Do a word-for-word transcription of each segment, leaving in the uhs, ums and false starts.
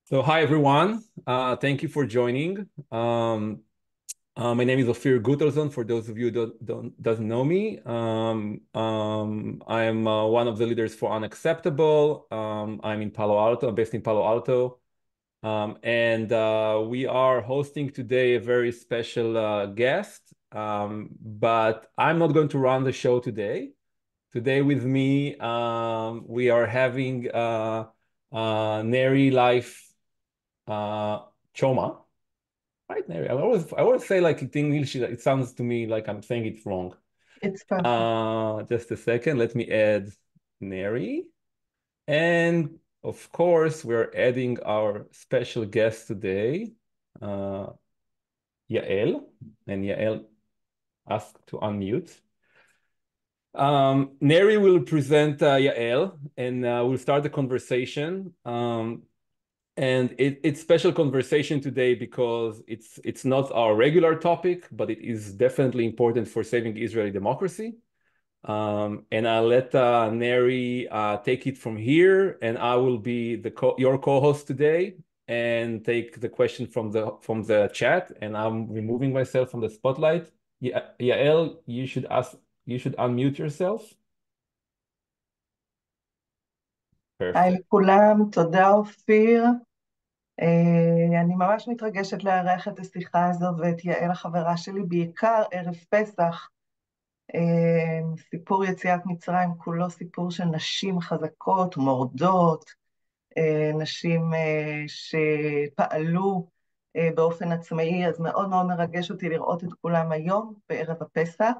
So hi everyone, uh, thank you for joining. Um, uh, my name is Ophir Guttelson. For those of you who don't, don't doesn't know me, um, um, I'm uh, one of the leaders for Unacceptable. Um, I'm in Palo Alto. I'm based in Palo Alto, um, and uh, we are hosting today a very special uh, guest. Um, but I'm not going to run the show today. Today with me, um, we are having uh, uh, Neri Life uh, Choma, right? Neri. I always, I always say like in English, it sounds to me like I'm saying it wrong. It's perfect. Uh, just a second, let me add Neri. And of course, we're adding our special guest today, uh, Yael. And Yael asked to unmute. Um, Neri will present uh, Yael, and uh, we'll start the conversation. Um, And it, it's special conversation today because it's it's not our regular topic, but it is definitely important for saving Israeli democracy. Um, and I'll let uh, Neri uh, take it from here, and I will be the co your co-host today and take the question from the from the chat. And I'm removing myself from the spotlight. Ya- Yael, you should ask, you should unmute yourself. היי Perfect. לכולם, תודה אופיר. אה, אני ממש מתרגשת לארח את השיחה הזו ואת יעל החברה שלי, בעיקר ערב פסח. אה, סיפור יציאת מצרים כולו סיפור של נשים חזקות, מורדות, אה, נשים אה, שפעלו אה, באופן עצמאי, אז מאוד מאוד מרגש אותי לראות את כולם היום בערב הפסח.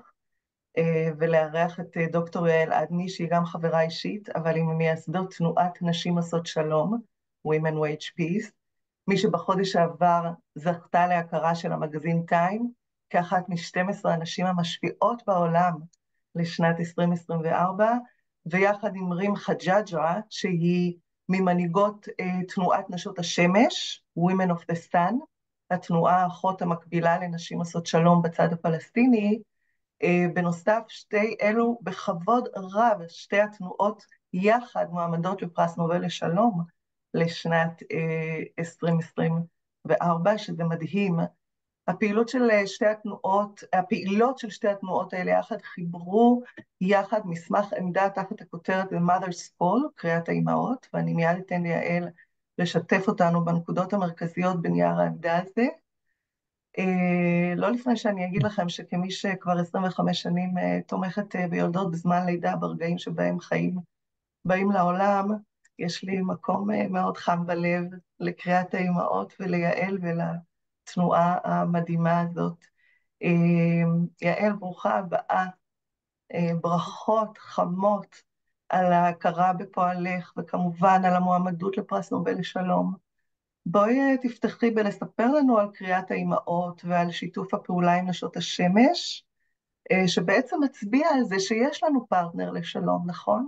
ולארח את דוקטור יעל עדני, שהיא גם חברה אישית, אבל היא ממייסדות תנועת נשים עושות שלום, Women Wage Peace, מי שבחודש העבר זכתה להכרה של המגזין טיים, כאחת מ-שתים עשרה הנשים המשפיעות בעולם לשנת עשרים עשרים וארבע, ויחד עם רים חג'אג'רה, שהיא ממנהיגות uh, תנועת נשות השמש, Women of the Sun, התנועה האחות המקבילה לנשים עושות שלום בצד הפלסטיני. בנוסף, שתי אלו בכבוד רב, שתי התנועות יחד מועמדות לפרס נובל לשלום לשנת עשרים עשרים וארבע, שזה מדהים. הפעילות של שתי התנועות, הפעילות של שתי התנועות האלה יחד חיברו יחד מסמך עמדה תחת הכותרת The Mother's Call, קריאת האימהות, ואני מיד אתן ליעל לשתף אותנו בנקודות המרכזיות בנייר העמדה הזה. Uh, לא לפני שאני אגיד לכם שכמי שכבר עשרים וחמש שנים uh, תומכת uh, ביולדות בזמן לידה ברגעים שבהם חיים באים לעולם, יש לי מקום uh, מאוד חם בלב לקריאת האימהות וליעל ולתנועה המדהימה הזאת. Uh, יעל, ברוכה הבאה, uh, ברכות חמות על ההכרה בפועלך וכמובן על המועמדות לפרס נובל לשלום. בואי תפתחי בלספר לנו על קריאת האימהות ועל שיתוף הפעולה עם נשות השמש, שבעצם מצביע על זה שיש לנו פרטנר לשלום, נכון?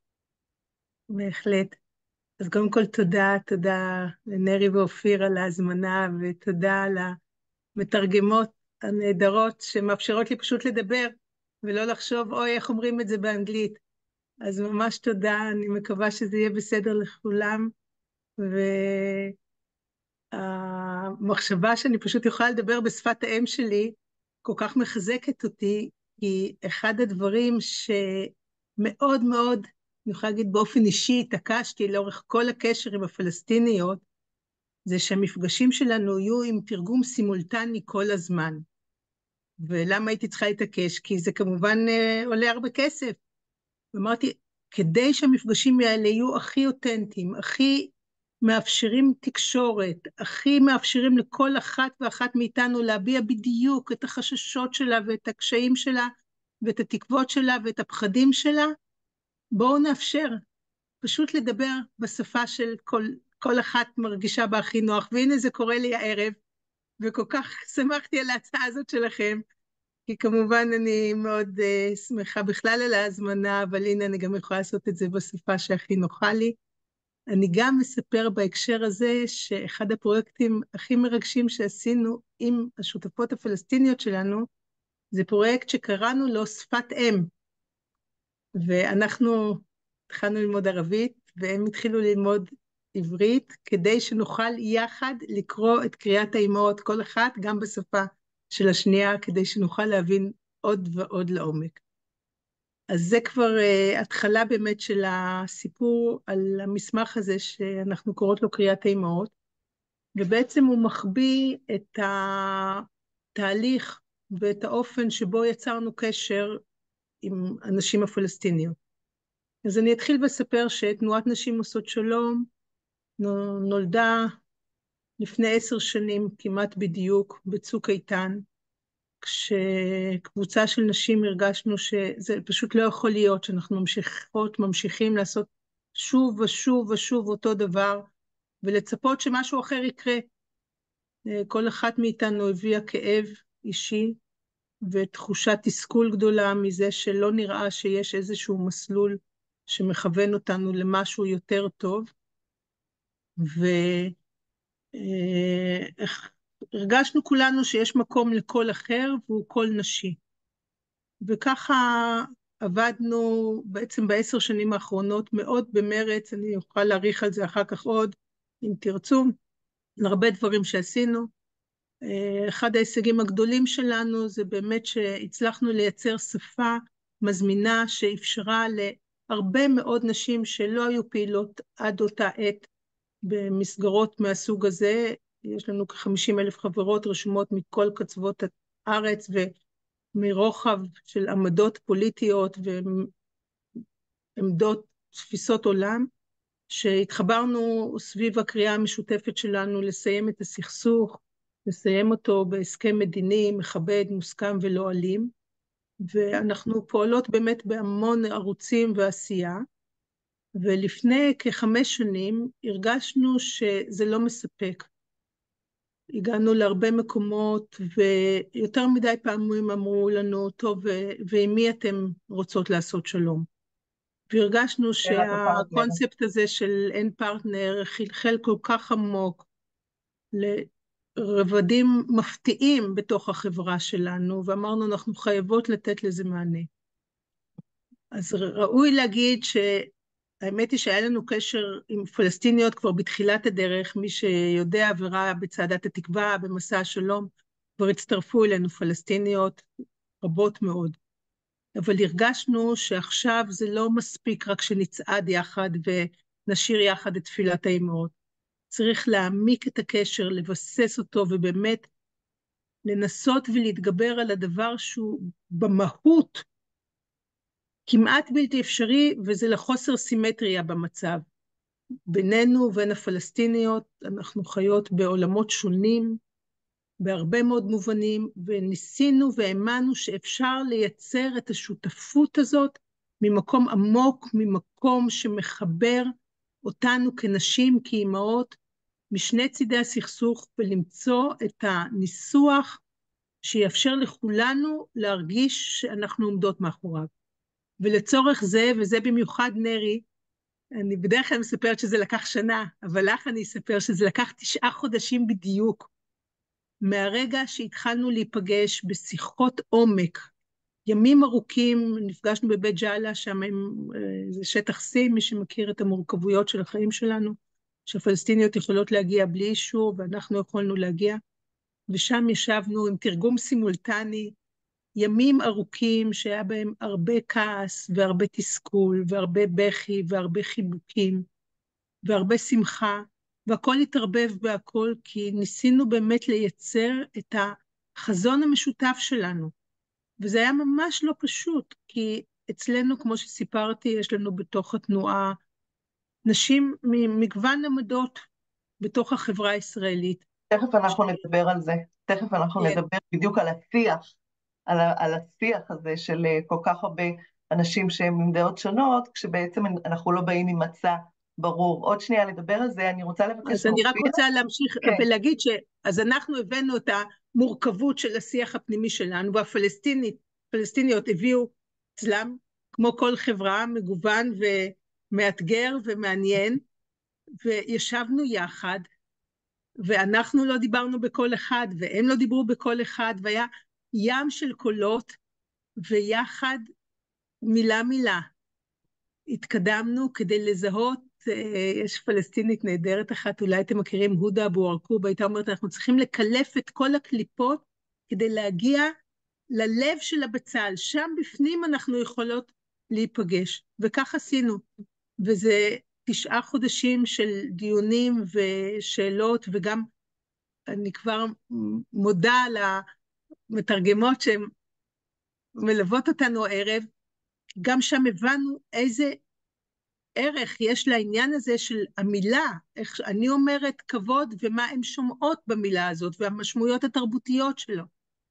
בהחלט. אז קודם כל תודה, תודה לנרי ואופיר על ההזמנה, ותודה על המתרגמות הנהדרות שמאפשרות לי פשוט לדבר, ולא לחשוב, אוי, איך אומרים את זה באנגלית. אז ממש תודה, אני מקווה שזה יהיה בסדר לכולם, והמחשבה שאני פשוט יכולה לדבר בשפת האם שלי, כל כך מחזקת אותי, כי אחד הדברים שמאוד מאוד, אני יכולה להגיד באופן אישי, התעקשתי לאורך כל הקשר עם הפלסטיניות, זה שהמפגשים שלנו יהיו עם תרגום סימולטני כל הזמן. ולמה הייתי צריכה להתעקש? כי זה כמובן אה, עולה הרבה כסף. ואמרתי, כדי שהמפגשים האלה יהיו הכי אותנטיים, הכי מאפשרים תקשורת, הכי מאפשרים לכל אחת ואחת מאיתנו להביע בדיוק את החששות שלה ואת הקשיים שלה, ואת התקוות שלה ואת הפחדים שלה, בואו נאפשר פשוט לדבר בשפה של כל, כל אחת מרגישה בה הכי נוח, והנה זה קורה לי הערב, וכל כך שמחתי על ההצעה הזאת שלכם, כי כמובן אני מאוד uh, שמחה בכלל על ההזמנה, אבל הנה אני גם יכולה לעשות את זה בשפה שהכי נוחה לי. אני גם מספר בהקשר הזה שאחד הפרויקטים הכי מרגשים שעשינו עם השותפות הפלסטיניות שלנו, זה פרויקט שקראנו לו שפת אם, ואנחנו התחלנו ללמוד ערבית, והם התחילו ללמוד עברית, כדי שנוכל יחד לקרוא את קריאת האימהות, כל אחת גם בשפה של השנייה, כדי שנוכל להבין עוד ועוד לעומק. אז זה כבר uh, התחלה באמת של הסיפור על המסמך הזה שאנחנו קוראות לו קריאת האימהות, ובעצם הוא מחביא את התהליך ואת האופן שבו יצרנו קשר עם הנשים הפלסטיניות. אז אני אתחיל לספר שתנועת נשים עושות שלום נולדה לפני עשר שנים כמעט בדיוק בצוק איתן, כשקבוצה של נשים הרגשנו שזה פשוט לא יכול להיות, שאנחנו ממשיכות, ממשיכים לעשות שוב ושוב ושוב אותו דבר, ולצפות שמשהו אחר יקרה. כל אחת מאיתנו הביאה כאב אישי, ותחושת תסכול גדולה מזה שלא נראה שיש איזשהו מסלול שמכוון אותנו למשהו יותר טוב, והרגשנו כולנו שיש מקום לכל אחר, והוא קול נשי. וככה עבדנו בעצם בעשר שנים האחרונות מאוד במרץ, אני אוכל להעריך על זה אחר כך עוד, אם תרצו, הרבה דברים שעשינו. אחד ההישגים הגדולים שלנו זה באמת שהצלחנו לייצר שפה מזמינה שאפשרה להרבה מאוד נשים שלא היו פעילות עד אותה עת במסגרות מהסוג הזה. יש לנו כ-חמישים אלף חברות רשומות מכל קצוות הארץ ומרוחב של עמדות פוליטיות ועמדות תפיסות עולם, שהתחברנו סביב הקריאה המשותפת שלנו לסיים את הסכסוך, לסיים אותו בהסכם מדיני, מכבד, מוסכם ולא אלים, ואנחנו פועלות באמת בהמון ערוצים ועשייה, ולפני כחמש שנים הרגשנו שזה לא מספק. הגענו להרבה מקומות, ויותר מדי פעמים אמרו לנו, טוב, ועם מי אתם רוצות לעשות שלום? והרגשנו שהקונספט הזה של אין פרטנר חלחל כל כך עמוק לרבדים מפתיעים בתוך החברה שלנו, ואמרנו אנחנו חייבות לתת לזה מענה. אז ראוי להגיד שהאמת היא שהיה לנו קשר עם פלסטיניות כבר בתחילת הדרך, מי שיודע וראה בצעדת התקווה, במסע השלום, כבר הצטרפו אלינו פלסטיניות רבות מאוד. אבל הרגשנו שעכשיו זה לא מספיק רק שנצעד יחד ונשיר יחד את תפילת האימהות. צריך להעמיק את הקשר, לבסס אותו ובאמת לנסות ולהתגבר על הדבר שהוא במהות כמעט בלתי אפשרי, וזה לחוסר סימטריה במצב. בינינו ובין הפלסטיניות אנחנו חיות בעולמות שונים, בהרבה מאוד מובנים, וניסינו והאמנו שאפשר לייצר את השותפות הזאת ממקום עמוק, ממקום שמחבר אותנו כנשים, כאימהות, משני צידי הסכסוך, ולמצוא את הניסוח שיאפשר לכולנו להרגיש שאנחנו עומדות מאחוריו. ולצורך זה, וזה במיוחד נרי, אני בדרך כלל מספרת שזה לקח שנה, אבל לך אני אספר שזה לקח תשעה חודשים בדיוק, מהרגע שהתחלנו להיפגש בשיחות עומק, ימים ארוכים, נפגשנו בבית ג'אלה, שם זה שטח סי, מי שמכיר את המורכבויות של החיים שלנו, שהפלסטיניות יכולות להגיע בלי אישור, ואנחנו יכולנו להגיע, ושם ישבנו עם תרגום סימולטני, ימים ארוכים שהיה בהם הרבה כעס, והרבה תסכול, והרבה בכי, והרבה חיבוקים, והרבה שמחה, והכל התערבב בהכל, כי ניסינו באמת לייצר את החזון המשותף שלנו. וזה היה ממש לא פשוט, כי אצלנו, כמו שסיפרתי, יש לנו בתוך התנועה נשים ממגוון עמדות בתוך החברה הישראלית. תכף אנחנו נדבר על זה, תכף אנחנו נדבר בדיוק על השיח, על, על השיח הזה של כל כך הרבה אנשים שהם עם דעות שונות, כשבעצם אנחנו לא באים עם מצע ברור. עוד שנייה לדבר על זה, אני רוצה לבקש... אז אני רק רוצה להמשיך כן. ולהגיד ש... אז אנחנו הבאנו את המורכבות של השיח הפנימי שלנו, והפלסטיניות הביאו אצלם, כמו כל חברה, מגוון ומאתגר ומעניין, וישבנו יחד, ואנחנו לא דיברנו בכל אחד, והם לא דיברו בכל אחד, והיה ים של קולות, ויחד מילה מילה. התקדמנו כדי לזהות יש פלסטינית נהדרת אחת, אולי אתם מכירים, הודה אבו ארקוב, הייתה אומרת, אנחנו צריכים לקלף את כל הקליפות כדי להגיע ללב של הבצל, שם בפנים אנחנו יכולות להיפגש, וכך עשינו, וזה תשעה חודשים של דיונים ושאלות, וגם אני כבר מודה למתרגמות שהן מלוות אותנו הערב, גם שם הבנו איזה ערך יש לעניין הזה של המילה, איך אני אומרת כבוד, ומה הן שומעות במילה הזאת, והמשמעויות התרבותיות שלו.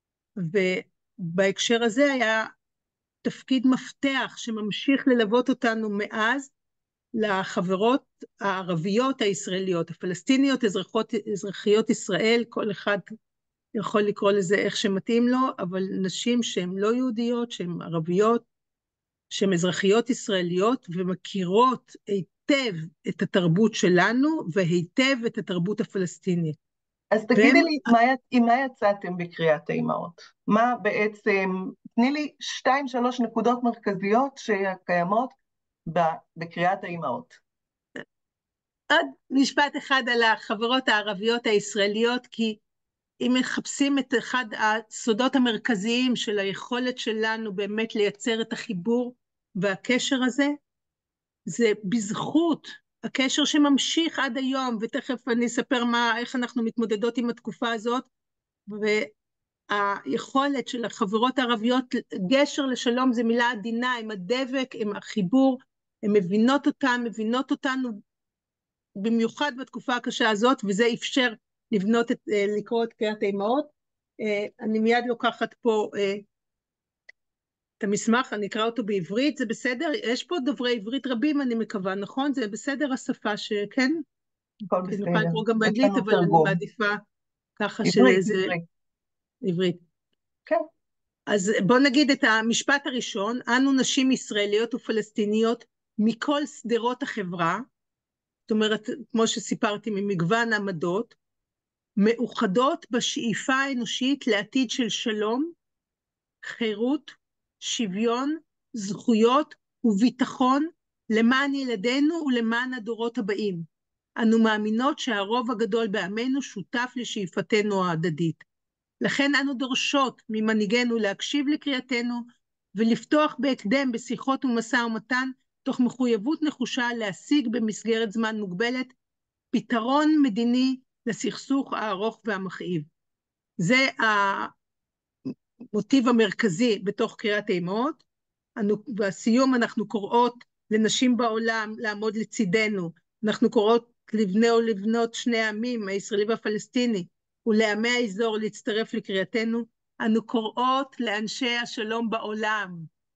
ובהקשר הזה היה תפקיד מפתח שממשיך ללוות אותנו מאז, לחברות הערביות הישראליות, הפלסטיניות, אזרחיות, אזרחיות ישראל, כל אחד יכול לקרוא לזה איך שמתאים לו, אבל נשים שהן לא יהודיות, שהן ערביות, שהן אזרחיות ישראליות, ומכירות היטב את התרבות שלנו, והיטב את התרבות הפלסטינית. אז תגידי והם... לי, מה, עם מה יצאתם בקריאת האימהות? מה בעצם, תני לי שתיים, שלוש נקודות מרכזיות שקיימות בקריאת האימהות. עוד משפט אחד על החברות הערביות הישראליות, כי אם מחפשים את אחד הסודות המרכזיים של היכולת שלנו באמת לייצר את החיבור והקשר הזה, זה בזכות הקשר שממשיך עד היום, ותכף אני אספר מה, איך אנחנו מתמודדות עם התקופה הזאת, והיכולת של החברות הערביות, גשר לשלום זה מילה עדינה, עם הדבק, עם החיבור, הן מבינות אותן, מבינות אותנו, במיוחד בתקופה הקשה הזאת, וזה אפשר לבנות את, לקרוא את קריאת האימהות. אני מיד לוקחת פה את המסמך, אני אקרא אותו בעברית, זה בסדר? יש פה דוברי עברית רבים, אני מקווה, נכון? זה בסדר השפה שכן? הכל בסדר. אני יכולה לקרוא גם באנגלית, אבל אני מעדיפה ככה עברית, שזה... עברית. עברית. כן. אז בוא נגיד את המשפט הראשון, אנו נשים ישראליות ופלסטיניות מכל סדרות החברה, זאת אומרת, כמו שסיפרתי, ממגוון עמדות, מאוחדות בשאיפה האנושית לעתיד של שלום, חירות, שוויון, זכויות וביטחון למען ילדינו ולמען הדורות הבאים. אנו מאמינות שהרוב הגדול בעמנו שותף לשאיפתנו ההדדית. לכן אנו דורשות ממנהיגנו להקשיב לקריאתנו ולפתוח בהקדם בשיחות ומשא ומתן, תוך מחויבות נחושה להשיג במסגרת זמן מוגבלת פתרון מדיני לסכסוך הארוך והמכאיב. זה המוטיב המרכזי בתוך קריאת האימהות. בסיום אנחנו קוראות לנשים בעולם לעמוד לצידנו, אנחנו קוראות לבני ולבנות שני העמים, הישראלי והפלסטיני, ולעמי האזור להצטרף לקריאתנו. אנו קוראות לאנשי השלום בעולם,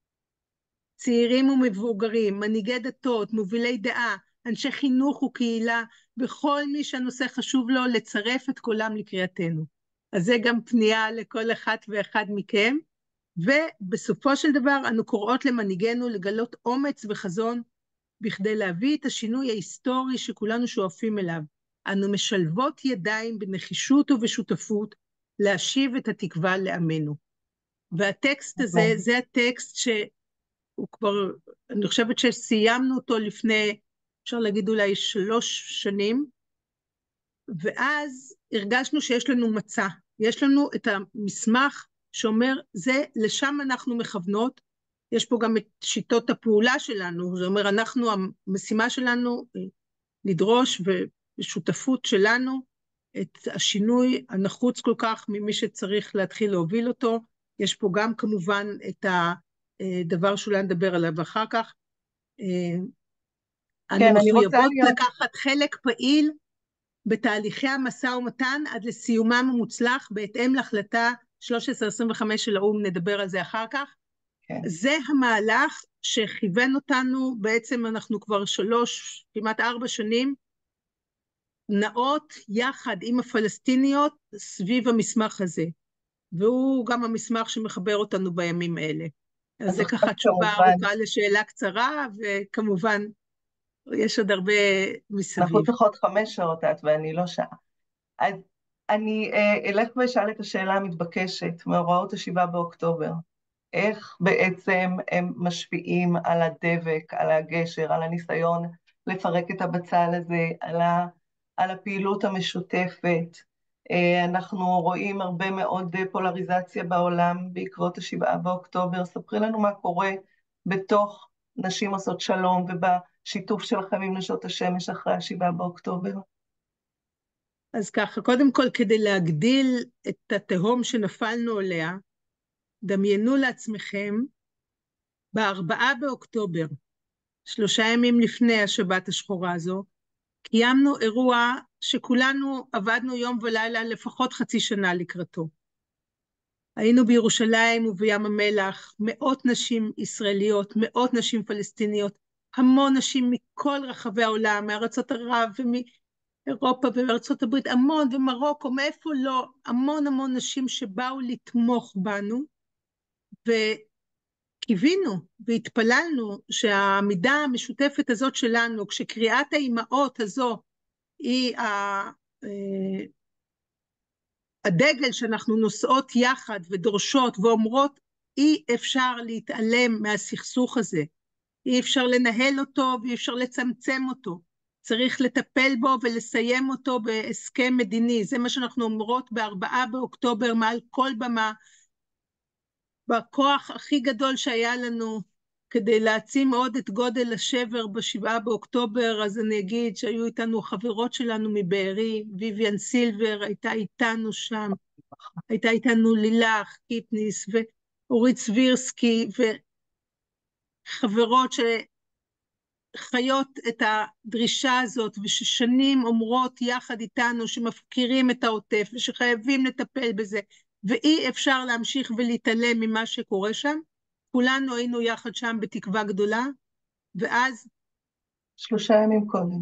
צעירים ומבוגרים, מנהיגי דתות, מובילי דעה, אנשי חינוך וקהילה, בכל מי שהנושא חשוב לו, לצרף את קולם לקריאתנו. אז זה גם פנייה לכל אחת ואחד מכם, ובסופו של דבר אנו קוראות למנהיגנו לגלות אומץ וחזון, בכדי להביא את השינוי ההיסטורי שכולנו שואפים אליו. אנו משלבות ידיים בנחישות ובשותפות, להשיב את התקווה לעמנו. והטקסט הזה, זה הטקסט שהוא כבר, אני חושבת שסיימנו אותו לפני, אפשר להגיד אולי שלוש שנים, ואז הרגשנו שיש לנו מצע, יש לנו את המסמך שאומר, זה לשם אנחנו מכוונות, יש פה גם את שיטות הפעולה שלנו, זה אומר, אנחנו, המשימה שלנו, לדרוש ובשותפות שלנו, את השינוי הנחוץ כל כך ממי שצריך להתחיל להוביל אותו, יש פה גם כמובן את הדבר שאולי נדבר עליו אחר כך, כן, אנו מחויבות להיות... לקחת חלק פעיל בתהליכי המשא ומתן עד לסיומם המוצלח, בהתאם להחלטה שלוש עשרה עשרים וחמש של האו"ם, נדבר על זה אחר כך. כן. זה המהלך שכיוון אותנו, בעצם אנחנו כבר שלוש, כמעט ארבע שנים, נעות יחד עם הפלסטיניות סביב המסמך הזה, והוא גם המסמך שמחבר אותנו בימים אלה. אז, אז זה ככה תשובה ארוכה לשאלה קצרה, וכמובן יש עוד הרבה מסביב. אנחנו צריכות חמש שעות את ואני לא שעה. אז אני אלך ואשאל את השאלה המתבקשת, מאורעות השבעה באוקטובר. איך בעצם הם משפיעים על הדבק, על הגשר, על הניסיון לפרק את הבצל הזה, על, ה, על הפעילות המשותפת. אנחנו רואים הרבה מאוד פולריזציה בעולם בעקבות השבעה באוקטובר. ספרי לנו מה קורה בתוך נשים עושות שלום ובשיתוף שלכם עם נשות השמש אחרי השבעה באוקטובר. אז ככה, קודם כל, כדי להגדיל את התהום שנפלנו עליה, דמיינו לעצמכם, בארבעה באוקטובר, שלושה ימים לפני השבת השחורה הזו, קיימנו אירוע שכולנו עבדנו יום ולילה לפחות חצי שנה לקראתו. היינו בירושלים ובים המלח, מאות נשים ישראליות, מאות נשים פלסטיניות, המון נשים מכל רחבי העולם, מארצות ערב ומאירופה ומארצות הברית, המון, ומרוקו, מאיפה לא, המון המון נשים שבאו לתמוך בנו, וקיווינו והתפללנו שהעמידה המשותפת הזאת שלנו, כשקריאת האימהות הזו היא ה... הדגל שאנחנו נושאות יחד ודורשות ואומרות, אי אפשר להתעלם מהסכסוך הזה, אי אפשר לנהל אותו ואי אפשר לצמצם אותו, צריך לטפל בו ולסיים אותו בהסכם מדיני. זה מה שאנחנו אומרות בארבעה באוקטובר מעל כל במה, בכוח הכי גדול שהיה לנו כדי להעצים עוד את גודל השבר בשבעה באוקטובר. אז אני אגיד שהיו איתנו חברות שלנו מבארי, ויויאן סילבר הייתה איתנו שם, הייתה איתנו לילך קיפניס ואורית סבירסקי, וחברות שחיות את הדרישה הזאת וששנים אומרות יחד איתנו שמפקירים את העוטף ושחייבים לטפל בזה, ואי אפשר להמשיך ולהתעלם ממה שקורה שם. כולנו היינו יחד שם בתקווה גדולה, ואז שלושה ימים קודם.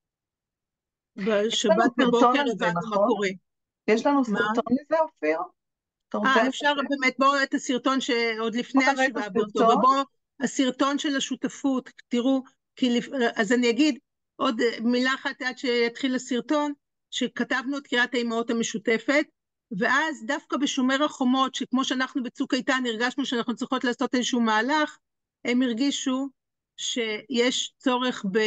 בשבת בבוקר הבנו מה קורה. יש לנו סרטון לזה, אופיר? אה, אפשר באמת, בואו את הסרטון שעוד לפני השבעה באוקטובר, בואו הסרטון של השותפות, תראו, אז אני אגיד עוד מילה אחת עד שיתחיל הסרטון, שכתבנו את קריאת האימהות המשותפת, ואז דווקא בשומר החומות, שכמו שאנחנו בצוק איתן הרגשנו שאנחנו צריכות לעשות איזשהו מהלך, הם הרגישו שיש צורך ב,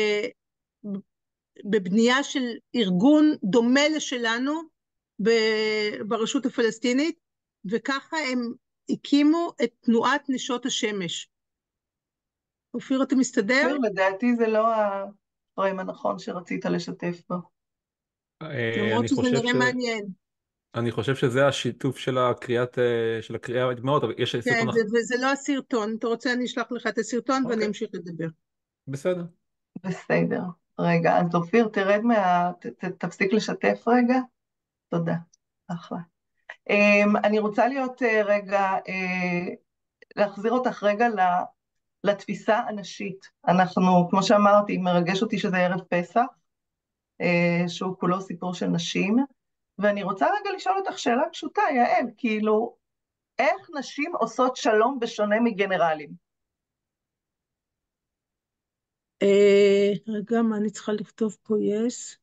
בבנייה של ארגון דומה לשלנו ב, ברשות הפלסטינית, וככה הם הקימו את תנועת נשות השמש. אופיר, אתה מסתדר? אופיר, לדעתי זה לא הפריים הנכון שרצית לשתף בו. למרות שזה נראה מעניין. אני חושב שזה השיתוף של הקריאת, של הקריאה מאוד, אבל יש סרטון... כן, וזה לא הסרטון. אתה רוצה, אני אשלח לך את הסרטון ואני אמשיך לדבר. בסדר. בסדר. רגע, אז אופיר, תרד מה... תפסיק לשתף רגע. תודה. אחלה. אני רוצה להיות רגע, להחזיר אותך רגע לתפיסה הנשית. אנחנו, כמו שאמרתי, מרגש אותי שזה ערב פסח, שהוא כולו סיפור של נשים, ואני רוצה רגע לשאול אותך שאלה פשוטה, יעל, כאילו, איך נשים עושות שלום בשונה מגנרלים? רגע, מה אני צריכה לכתוב פה? יש.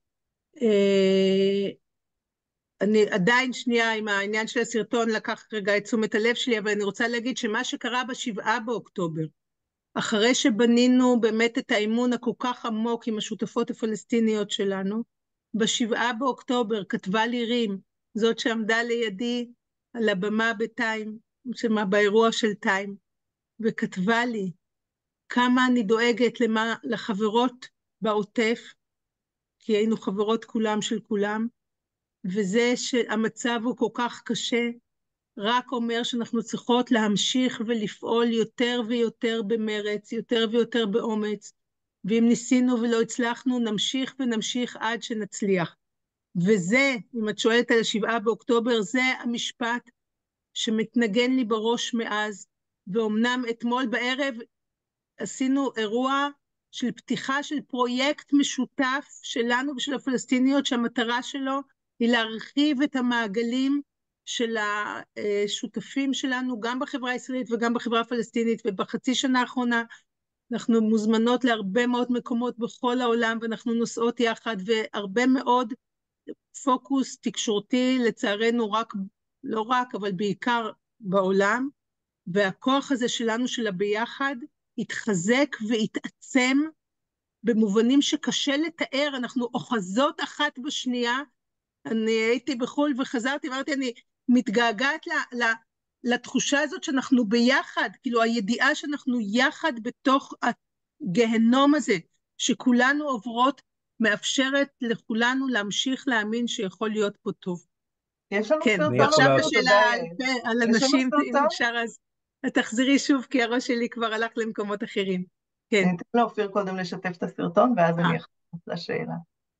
אני עדיין שנייה עם העניין של הסרטון לקח רגע את תשומת הלב שלי, אבל אני רוצה להגיד שמה שקרה בשבעה באוקטובר, אחרי שבנינו באמת את האמון הכל כך עמוק עם השותפות הפלסטיניות שלנו, בשבעה באוקטובר כתבה לי רים, זאת שעמדה לידי על הבמה בטיים, שמה באירוע של טיים, וכתבה לי כמה אני דואגת למה, לחברות בעוטף, כי היינו חברות כולם של כולם, וזה שהמצב הוא כל כך קשה, רק אומר שאנחנו צריכות להמשיך ולפעול יותר ויותר במרץ, יותר ויותר באומץ, ואם ניסינו ולא הצלחנו, נמשיך ונמשיך עד שנצליח. וזה, אם את שואלת על השבעה באוקטובר, זה המשפט שמתנגן לי בראש מאז, ואומנם אתמול בערב עשינו אירוע של פתיחה של פרויקט משותף שלנו ושל הפלסטיניות, שהמטרה שלו היא להרחיב את המעגלים של השותפים שלנו, גם בחברה הישראלית וגם בחברה הפלסטינית, ובחצי שנה האחרונה אנחנו מוזמנות להרבה מאוד מקומות בכל העולם, ואנחנו נוסעות יחד, והרבה מאוד פוקוס תקשורתי, לצערנו רק, לא רק, אבל בעיקר בעולם, והכוח הזה שלנו של הביחד, התחזק והתעצם במובנים שקשה לתאר, אנחנו אוחזות אחת בשנייה. אני הייתי בחול וחזרתי, אמרתי, אני מתגעגעת ל, ל, לתחושה הזאת שאנחנו ביחד, כאילו הידיעה שאנחנו יחד בתוך הגהנום הזה, שכולנו עוברות, מאפשרת לכולנו להמשיך להאמין שיכול להיות פה טוב. יש לנו כן, סרטון, ועכשיו אבל השאלה תודה, על, יעל. על יש לנו אנשים, אם סרטון? אפשר אז תחזרי שוב, כי הראש שלי כבר הלך למקומות אחרים. כן. אני אתן לאופיר קודם לשתף את הסרטון, ואז אה. אני אחזור לשאלה.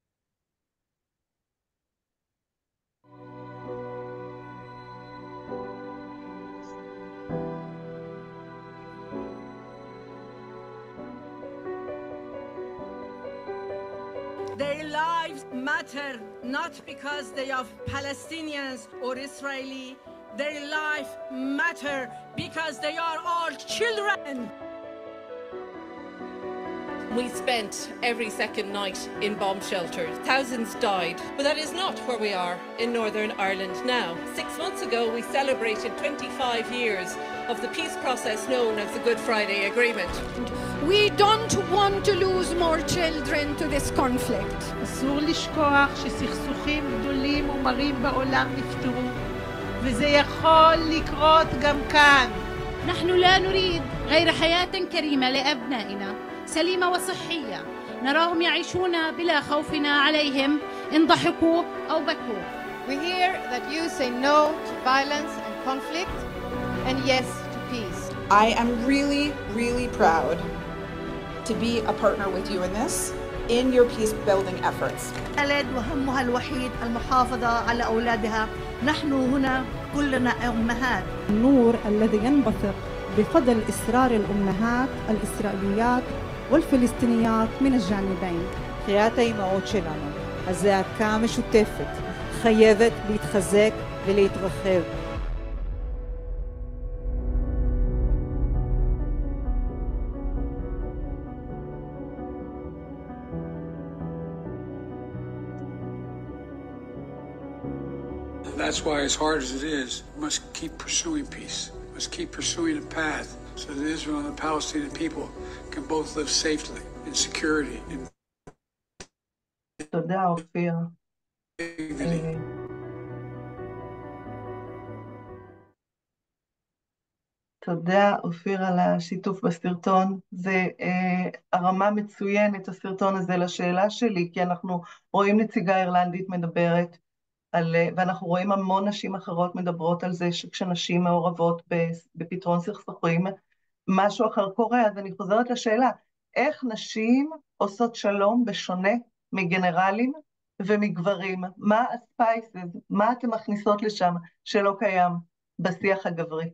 Their lives matter not because they are Palestinians or Israeli. Their life matter because they are all children. We spent every second night in bomb shelters. Thousands died. But that is not where we are in Northern Ireland now. Six months ago, we celebrated twenty-five years of the peace process known as the Good Friday Agreement. We don't want to lose more children to this conflict. אסור לשכוח שסכסוכים גדולים ומרים בעולם נפתרו, וזה יכול לקרות גם כאן. نحن لا نريد غير حياة كريمة لأبنائنا سليمة وصحية نراهم يعيشون بلا خوف عليهم إن ضحكوا أو بكوا. We hear that you say no to violence and conflict and yes to peace. I am really, really proud to be a partner with you in this, in your peace building efforts. البلد وهمها الوحيد المحافظة على أولادها. نحن هنا كلنا أمهات. النور الذي ينبثق بفضل إصرار الأمهات الإسرائيليات والفلسطينيات من الجانبين. קריאת האימהות שלנו, הזעקה המשותפת, חייבת להתחזק ולהתרחב. That's why, as hard as it is, we must keep pursuing peace. We must keep pursuing a path so that Israel and the Palestinian people can both live safely in security. In תודה, אופיר. תודה, אופיר, על השיתוף בסרטון. זה אה, הרמה מצוינת, הסרטון הזה, לשאלה שלי, כי אנחנו רואים נציגה אירלנדית מדברת, על, ואנחנו רואים המון נשים אחרות מדברות על זה שכשנשים מעורבות בפתרון סכסוכים, משהו אחר קורה. אז אני חוזרת לשאלה, איך נשים עושות שלום בשונה מגנרלים ומגברים? מה הספייסס? מה אתם מכניסות לשם שלא קיים בשיח הגברי?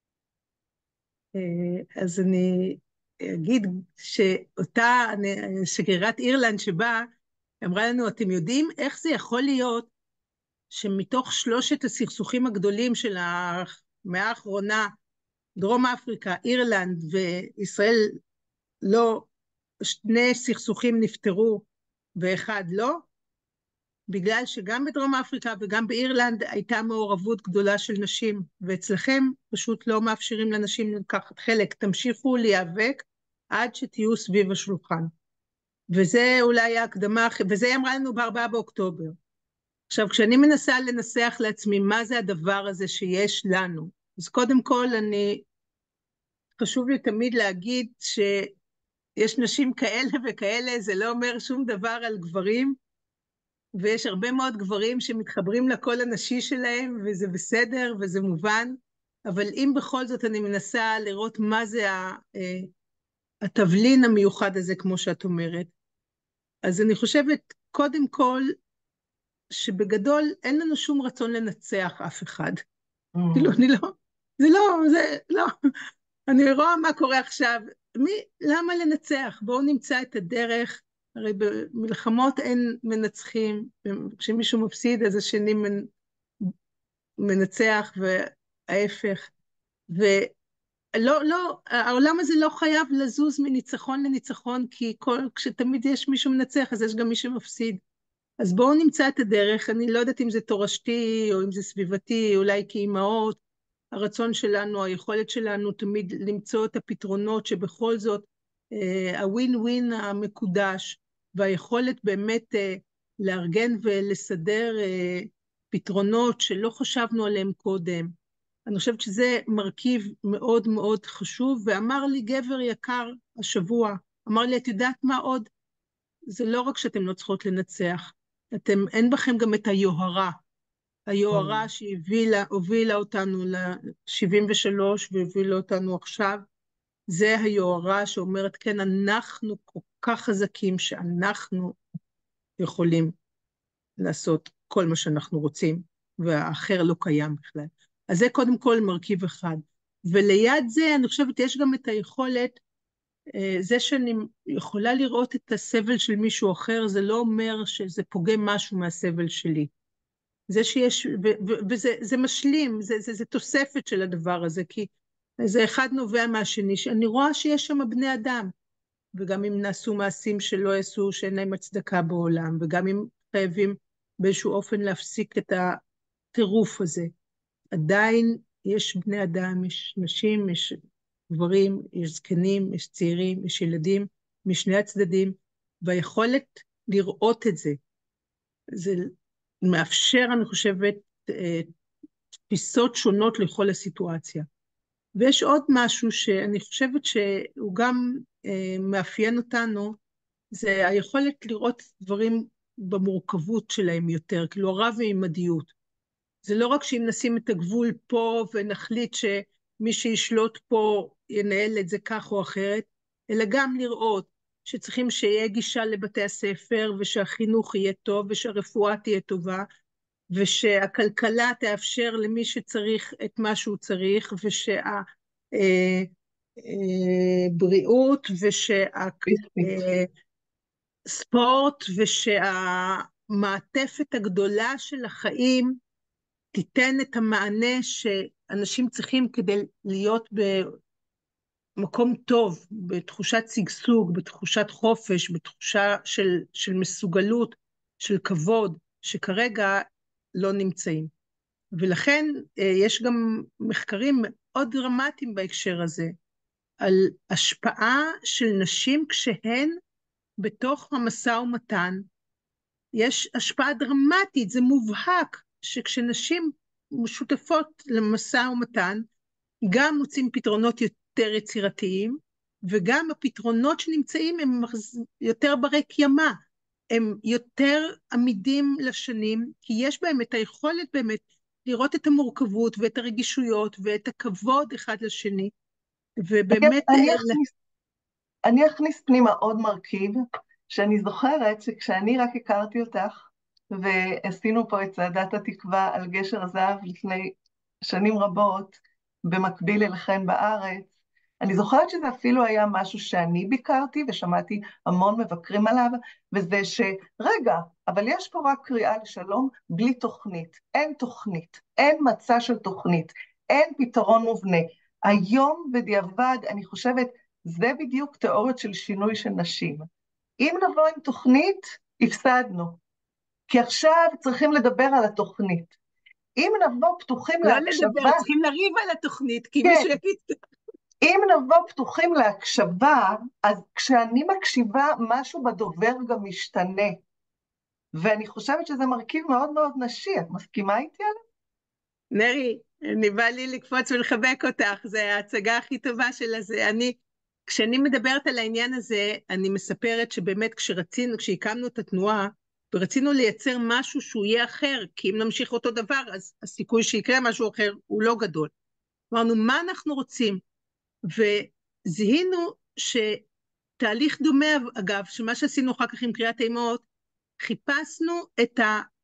אז אני אגיד שאותה שגרירת אירלנד שבאה, אמרה לנו, אתם יודעים איך זה יכול להיות שמתוך שלושת הסכסוכים הגדולים של המאה האחרונה, דרום אפריקה, אירלנד וישראל, לא, שני סכסוכים נפתרו ואחד לא, בגלל שגם בדרום אפריקה וגם באירלנד הייתה מעורבות גדולה של נשים, ואצלכם פשוט לא מאפשרים לנשים לקחת חלק, תמשיכו להיאבק עד שתהיו סביב השולחן. וזה אולי ההקדמה, וזה אמרה לנו בארבעה באוקטובר. עכשיו, כשאני מנסה לנסח לעצמי מה זה הדבר הזה שיש לנו, אז קודם כל אני, חשוב לי תמיד להגיד שיש נשים כאלה וכאלה, זה לא אומר שום דבר על גברים, ויש הרבה מאוד גברים שמתחברים לקול הנשי שלהם, וזה בסדר וזה מובן, אבל אם בכל זאת אני מנסה לראות מה זה התבלין המיוחד הזה, כמו שאת אומרת, אז אני חושבת קודם כל, שבגדול אין לנו שום רצון לנצח אף אחד. כאילו, אני לא, זה לא, זה לא, אני רואה מה קורה עכשיו, מי, למה לנצח? בואו נמצא את הדרך, הרי במלחמות אין מנצחים, כשמישהו מפסיד אז השני מנצח וההפך, ולא, לא, העולם הזה לא חייב לזוז מניצחון לניצחון, כי כל, כשתמיד יש מישהו מנצח אז יש גם מישהו מפסיד. אז בואו נמצא את הדרך, אני לא יודעת אם זה תורשתי או אם זה סביבתי, אולי כאימהות, הרצון שלנו, היכולת שלנו תמיד למצוא את הפתרונות שבכל זאת הווין ווין המקודש, והיכולת באמת לארגן ולסדר פתרונות שלא חשבנו עליהם קודם. אני חושבת שזה מרכיב מאוד מאוד חשוב, ואמר לי גבר יקר השבוע, אמר לי, את יודעת מה עוד? זה לא רק שאתם לא צריכות לנצח, אתם, אין בכם גם את היוהרה, היוהרה שהובילה אותנו ל-שבעים ושלוש והובילה אותנו עכשיו, זה היוהרה שאומרת, כן, אנחנו כל כך חזקים שאנחנו יכולים לעשות כל מה שאנחנו רוצים, והאחר לא קיים בכלל. אז זה קודם כל מרכיב אחד. וליד זה, אני חושבת, יש גם את היכולת, זה שאני יכולה לראות את הסבל של מישהו אחר, זה לא אומר שזה פוגם משהו מהסבל שלי. זה שיש, ו- ו- וזה זה משלים, זה, זה, זה תוספת של הדבר הזה, כי זה אחד נובע מהשני, שאני רואה שיש שם בני אדם, וגם אם נעשו מעשים שלא יעשו, שאין להם הצדקה בעולם, וגם אם חייבים באיזשהו אופן להפסיק את הטירוף הזה, עדיין יש בני אדם, יש נשים, יש גברים, יש זקנים, יש צעירים, יש ילדים, משני הצדדים, והיכולת לראות את זה, זה מאפשר, אני חושבת, תפיסות שונות לכל הסיטואציה. ויש עוד משהו שאני חושבת שהוא גם מאפיין אותנו, זה היכולת לראות דברים במורכבות שלהם יותר, כאילו הרב-ממדיות. זה לא רק שאם נשים את הגבול פה ונחליט שמי שישלוט פה ינהל את זה כך או אחרת, אלא גם לראות שצריכים שיהיה גישה לבתי הספר, ושהחינוך יהיה טוב, ושהרפואה תהיה טובה, ושהכלכלה תאפשר למי שצריך את מה שהוא צריך, ושהבריאות, ושהספורט, ושהמעטפת הגדולה של החיים, תיתן את המענה שאנשים צריכים כדי להיות במקום טוב, בתחושת שגשוג, בתחושת חופש, בתחושה של, של מסוגלות, של כבוד, שכרגע לא נמצאים. ולכן יש גם מחקרים מאוד דרמטיים בהקשר הזה, על השפעה של נשים כשהן בתוך המשא ומתן, יש השפעה דרמטית, זה מובהק, שכשנשים משותפות למשא ומתן, גם מוצאים פתרונות יותר יצירתיים, וגם הפתרונות שנמצאים הם יותר ברי קיימא, הם יותר עמידים לשנים, כי יש בהם את היכולת באמת לראות את המורכבות ואת הרגישויות ואת הכבוד אחד לשני, ובאמת... אני, אני, אכניס, אני אכניס פנימה עוד מרכיב, שאני זוכרת שכשאני רק הכרתי אותך, ועשינו פה את צעדת התקווה על גשר הזהב לפני שנים רבות, במקביל אליכם בארץ, אני זוכרת שזה אפילו היה משהו שאני ביקרתי, ושמעתי המון מבקרים עליו, וזה שרגע, אבל יש פה רק קריאה לשלום בלי תוכנית, אין תוכנית, אין מצע של תוכנית, אין פתרון מובנה. היום בדיעבד, אני חושבת, זה בדיוק תיאוריות של שינוי של נשים. אם נבוא עם תוכנית, הפסדנו. כי עכשיו צריכים לדבר על התוכנית. אם נבוא פתוחים לא להקשבה... לא לדבר, צריכים לריב על התוכנית, כי כן. מישהו יגיד... אם נבוא פתוחים להקשבה, אז כשאני מקשיבה, משהו בדובר גם משתנה. ואני חושבת שזה מרכיב מאוד מאוד נשי. את מסכימה איתי עליו? נרי, אני בא לי לקפוץ ולחבק אותך, זה ההצגה הכי טובה של הזה. אני, כשאני מדברת על העניין הזה, אני מספרת שבאמת כשרצינו, כשהקמנו את התנועה, ורצינו לייצר משהו שהוא יהיה אחר, כי אם נמשיך אותו דבר, אז הסיכוי שיקרה משהו אחר הוא לא גדול. אמרנו, מה אנחנו רוצים? וזיהינו שתהליך דומה, אגב, שמה שעשינו אחר כך עם קריאת האימהות, חיפשנו את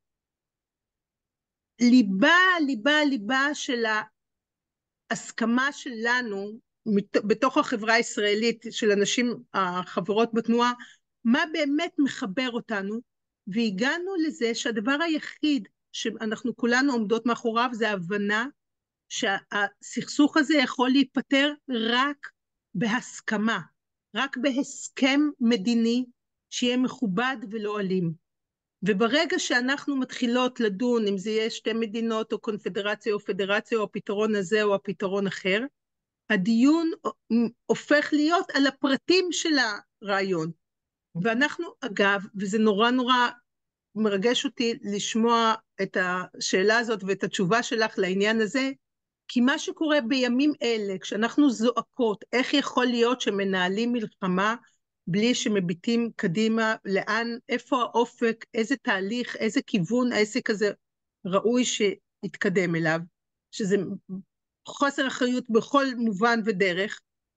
הליבה, ליבה, ליבה של ההסכמה שלנו, בתוך החברה הישראלית, של אנשים החברות בתנועה, מה באמת מחבר אותנו, והגענו לזה שהדבר היחיד שאנחנו כולנו עומדות מאחוריו, זה ההבנה שהסכסוך הזה יכול להיפטר רק בהסכמה, רק בהסכם מדיני שיהיה מכובד ולא אלים. וברגע שאנחנו מתחילות לדון, אם זה יהיה שתי מדינות או קונפדרציה או פדרציה או הפתרון הזה או הפתרון אחר, הדיון הופך להיות על הפרטים של הרעיון. ואנחנו, אגב, וזה נורא נורא מרגש אותי לשמוע את השאלה הזאת ואת התשובה שלך לעניין הזה, כי מה שקורה בימים אלה, כשאנחנו זועקות, איך יכול להיות שמנהלים מלחמה בלי שמביטים קדימה, לאן, איפה האופק, איזה תהליך, איזה כיוון העסק הזה ראוי שיתקדם אליו, שזה חוסר אחריות בכל מובן ודרך,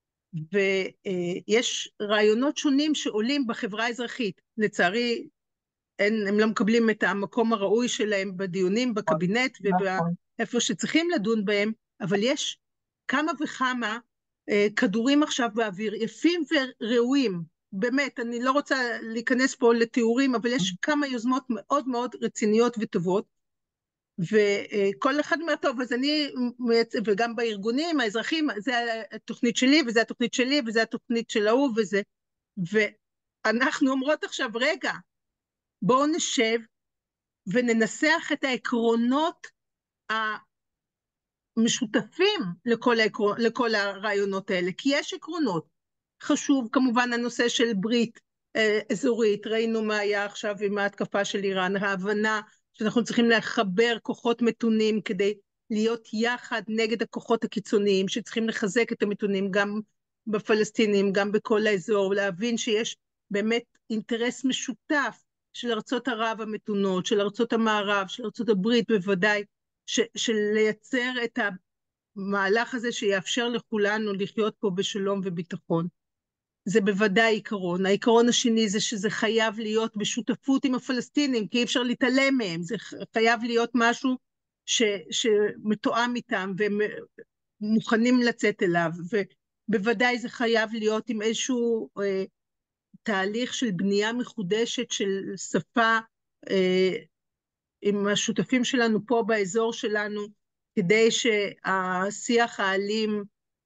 ויש רעיונות שונים שעולים בחברה האזרחית. לצערי, הם, הם לא מקבלים את המקום הראוי שלהם בדיונים, בקבינט ואיפה שצריכים לדון בהם, אבל יש כמה וכמה אה, כדורים עכשיו באוויר, יפים וראויים, באמת, אני לא רוצה להיכנס פה לתיאורים, אבל יש כמה יוזמות מאוד מאוד רציניות וטובות, וכל אחד אומר, טוב, אז אני, וגם בארגונים, האזרחים, זה התוכנית שלי, וזה התוכנית שלי, וזה התוכנית של ההוא, וזה, ואנחנו אומרות עכשיו, רגע, בואו נשב וננסח את העקרונות המשותפים לכל, העקר... לכל הרעיונות האלה, כי יש עקרונות. חשוב כמובן הנושא של ברית אה, אזורית, ראינו מה היה עכשיו עם ההתקפה של איראן, ההבנה שאנחנו צריכים לחבר כוחות מתונים כדי להיות יחד נגד הכוחות הקיצוניים, שצריכים לחזק את המתונים גם בפלסטינים, גם בכל האזור, להבין שיש באמת אינטרס משותף של ארצות ערב המתונות, של ארצות המערב, של ארצות הברית בוודאי, ש, של לייצר את המהלך הזה שיאפשר לכולנו לחיות פה בשלום וביטחון. זה בוודאי עיקרון. העיקרון השני זה שזה חייב להיות בשותפות עם הפלסטינים, כי אי אפשר להתעלם מהם, זה חייב להיות משהו ש, שמתואם איתם והם מוכנים לצאת אליו, ובוודאי זה חייב להיות עם איזשהו אה, תהליך של בנייה מחודשת של שפה אה, עם השותפים שלנו פה באזור שלנו, כדי שהשיח האלים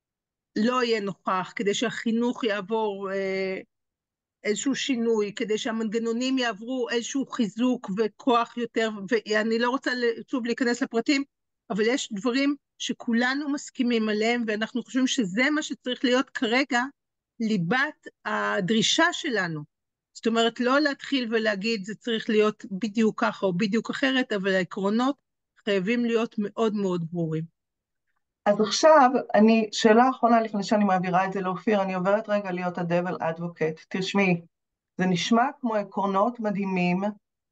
לא יהיה נוכח, כדי שהחינוך יעבור אה, איזשהו שינוי, כדי שהמנגנונים יעברו איזשהו חיזוק וכוח יותר, ואני לא רוצה שוב להיכנס לפרטים, אבל יש דברים שכולנו מסכימים עליהם, ואנחנו חושבים שזה מה שצריך להיות כרגע ליבת הדרישה שלנו. זאת אומרת, לא להתחיל ולהגיד זה צריך להיות בדיוק ככה או בדיוק אחרת, אבל העקרונות חייבים להיות מאוד מאוד ברורים. אז עכשיו, אני, שאלה אחרונה לפני שאני מעבירה את זה לאופיר, אני עוברת רגע להיות ה-Devil Advocate. תשמעי, זה נשמע כמו עקרונות מדהימים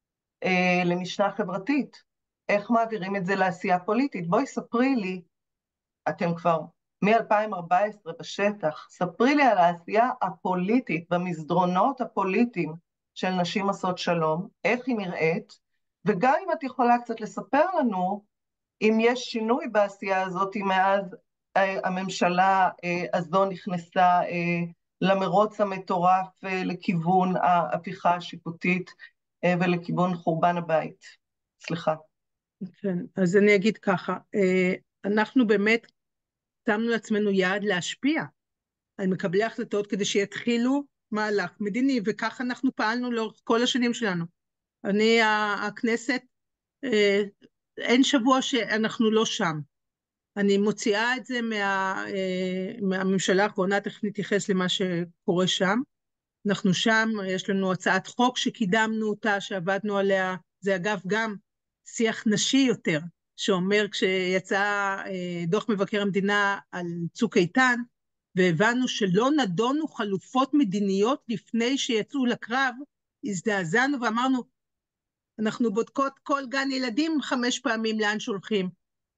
אה, למשנה חברתית. איך מעבירים את זה לעשייה פוליטית? בואי ספרי לי, אתם כבר מ-אלפיים וארבע עשרה בשטח, ספרי לי על העשייה הפוליטית, במסדרונות הפוליטיים של נשים עושות שלום, איך היא נראית, וגם אם את יכולה קצת לספר לנו, אם יש שינוי בעשייה הזאת, מאז אה, הממשלה אה, הזו נכנסה אה, למרוץ המטורף אה, לכיוון ההפיכה השיפוטית אה, ולכיוון חורבן הבית. סליחה. כן, אז אני אגיד ככה, אה, אנחנו באמת שמנו לעצמנו יעד להשפיע על מקבלי החלטות כדי שיתחילו מהלך מדיני, וכך אנחנו פעלנו לאורך כל השנים שלנו. אני, הכנסת, אה, אין שבוע שאנחנו לא שם. אני מוציאה את זה מה, מהממשלה האחרונה, תכף נתייחס למה שקורה שם. אנחנו שם, יש לנו הצעת חוק שקידמנו אותה, שעבדנו עליה, זה אגב גם שיח נשי יותר, שאומר כשיצא דוח מבקר המדינה על צוק איתן, והבנו שלא נדונו חלופות מדיניות לפני שיצאו לקרב, הזדעזענו ואמרנו, אנחנו בודקות כל גן ילדים חמש פעמים לאן שולחים,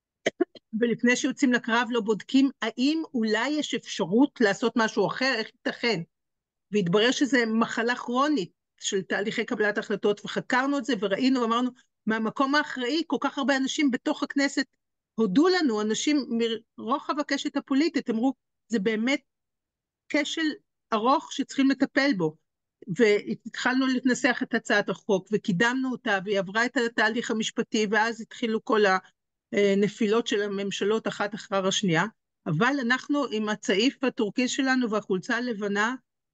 ולפני שיוצאים לקרב לא בודקים האם אולי יש אפשרות לעשות משהו אחר, איך ייתכן, והתברר שזה מחלה כרונית של תהליכי קבלת החלטות, וחקרנו את זה וראינו ואמרנו, מהמקום האחראי כל כך הרבה אנשים בתוך הכנסת הודו לנו, אנשים מרוחב הקשת הפוליטית, אמרו, זה באמת כשל ארוך שצריכים לטפל בו, והתחלנו להתנסח את הצעת החוק, וקידמנו אותה, והיא עברה את התהליך המשפטי, ואז התחילו כל הנפילות של הממשלות אחת אחר השנייה, אבל אנחנו עם הצעיף הטורקי שלנו והחולצה הלבנה,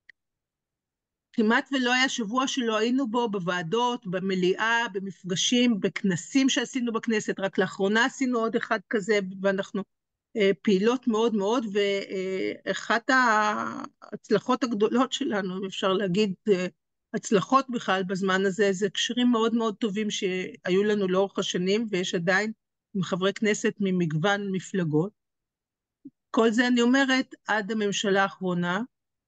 כמעט ולא היה שבוע שלא היינו בו בוועדות, במליאה, במפגשים, בכנסים שעשינו בכנסת, רק לאחרונה עשינו עוד אחד כזה, ואנחנו פעילות מאוד מאוד, ואחת ההצלחות הגדולות שלנו, אפשר להגיד, הצלחות בכלל בזמן הזה, זה קשרים מאוד מאוד טובים שהיו לנו לאורך השנים, ויש עדיין עם חברי כנסת ממגוון מפלגות. כל זה אני אומרת עד הממשלה האחרונה,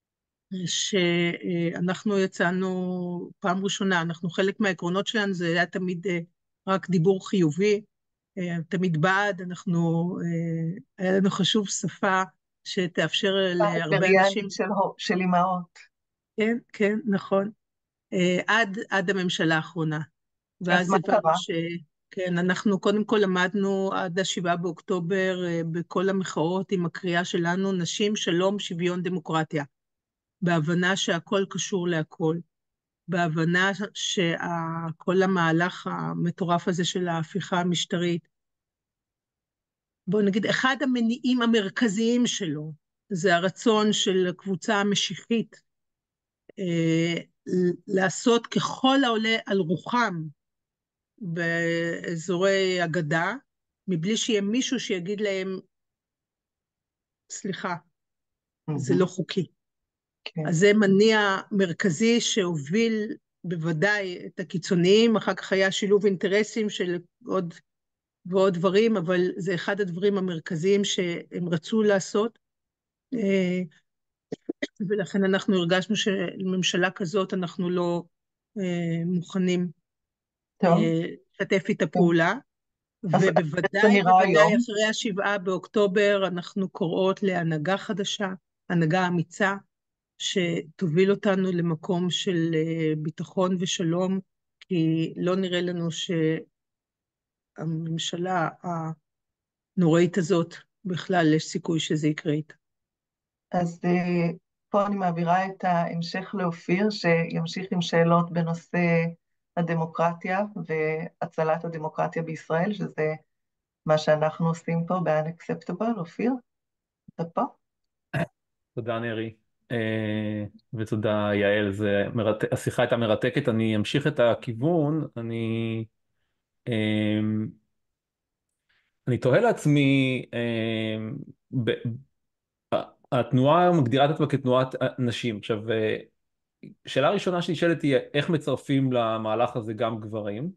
שאנחנו יצאנו פעם ראשונה, אנחנו חלק מהעקרונות שלנו, זה היה תמיד רק דיבור חיובי, תמיד בעד, אנחנו, היה לנו חשוב שפה שתאפשר להרבה אנשים... של, של אימהות. כן, כן, נכון. עד, עד הממשלה האחרונה. אז מה קרה? ש... כן, אנחנו קודם כל למדנו עד השבעה באוקטובר בכל המחאות עם הקריאה שלנו, נשים, שלום, שוויון, דמוקרטיה. בהבנה שהכל קשור להכל. בהבנה שכל המהלך המטורף הזה של ההפיכה המשטרית, בואו נגיד, אחד המניעים המרכזיים שלו, זה הרצון של קבוצה המשיחית, אה, לעשות ככל העולה על רוחם באזורי הגדה, מבלי שיהיה מישהו שיגיד להם, סליחה, mm-hmm. זה לא חוקי. Okay. אז זה מניע מרכזי שהוביל בוודאי את הקיצוניים, אחר כך היה שילוב אינטרסים של עוד ועוד דברים, אבל זה אחד הדברים המרכזיים שהם רצו לעשות, ולכן אנחנו הרגשנו שלממשלה כזאת אנחנו לא מוכנים לשתף איתה פעולה, ובוודאי בוודאי אחרי השבעה באוקטובר אנחנו קוראות להנהגה חדשה, הנהגה אמיצה, שתוביל אותנו למקום של ביטחון ושלום, כי לא נראה לנו שהממשלה הנוראית הזאת בכלל יש סיכוי שזה יקרה איתה. אז פה אני מעבירה את ההמשך לאופיר, שימשיך עם שאלות בנושא הדמוקרטיה והצלת הדמוקרטיה בישראל, שזה מה שאנחנו עושים פה ב-Unacceptable. אופיר, אתה פה? תודה נרי. ותודה יעל, זה מרתק, השיחה הייתה מרתקת, אני אמשיך את הכיוון, אני אני תוהה לעצמי, התנועה מגדירה את עצמה כתנועת נשים. עכשיו, שאלה ראשונה שנשאלת היא איך מצרפים למהלך הזה גם גברים,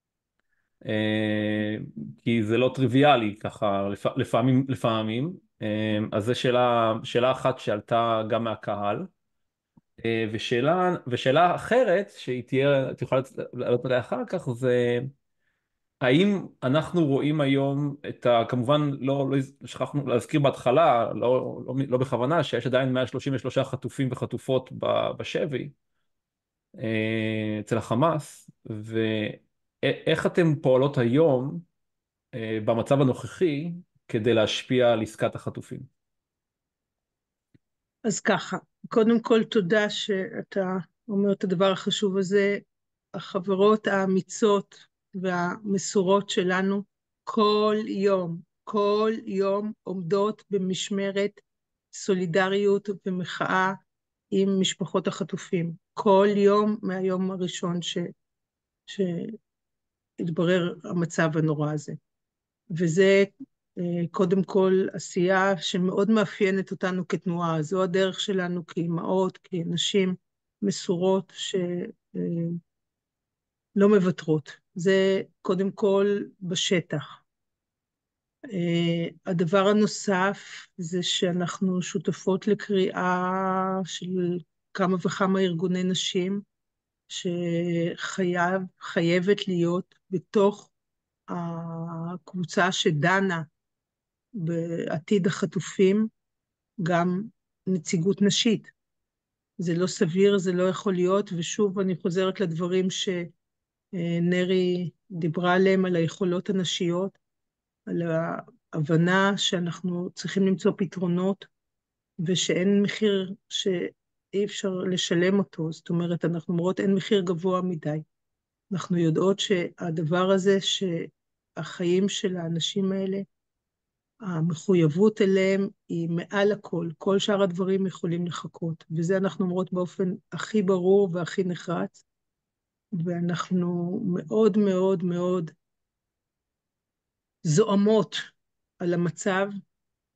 כי זה לא טריוויאלי ככה לפעמים, לפעמים. אז זו שאלה, שאלה אחת שעלתה גם מהקהל, ושאלה, ושאלה אחרת שהיא תהיה, את יכולה לעלות עליה אחר כך, זה האם אנחנו רואים היום את ה... כמובן לא, לא שכחנו להזכיר בהתחלה, לא, לא, לא בכוונה, שיש עדיין מאה שלושים ושלושה חטופים וחטופות בשבי אצל החמאס, ואיך אתם פועלות היום במצב הנוכחי כדי להשפיע על עסקת החטופים? אז ככה, קודם כל תודה שאתה אומר את הדבר החשוב הזה. החברות האמיצות והמסורות שלנו כל יום, כל יום עומדות במשמרת סולידריות ומחאה עם משפחות החטופים. כל יום מהיום הראשון ש... שהתברר המצב הנורא הזה. וזה קודם כל עשייה שמאוד מאפיינת אותנו כתנועה. זו הדרך שלנו כאימהות, כנשים מסורות שלא מוותרות. זה קודם כל בשטח. הדבר הנוסף זה שאנחנו שותפות לקריאה של כמה וכמה ארגוני נשים, שחייב, חייבת להיות בתוך הקבוצה שדנה בעתיד החטופים, גם נציגות נשית. זה לא סביר, זה לא יכול להיות, ושוב אני חוזרת לדברים שנרי דיברה עליהם, על היכולות הנשיות, על ההבנה שאנחנו צריכים למצוא פתרונות, ושאין מחיר שאי אפשר לשלם אותו. זאת אומרת, אנחנו אומרות אין מחיר גבוה מדי. אנחנו יודעות שהדבר הזה, שהחיים של האנשים האלה, המחויבות אליהם היא מעל הכל, כל שאר הדברים יכולים לחכות, וזה אנחנו אומרות באופן הכי ברור והכי נחרץ, ואנחנו מאוד מאוד מאוד זועמות על המצב,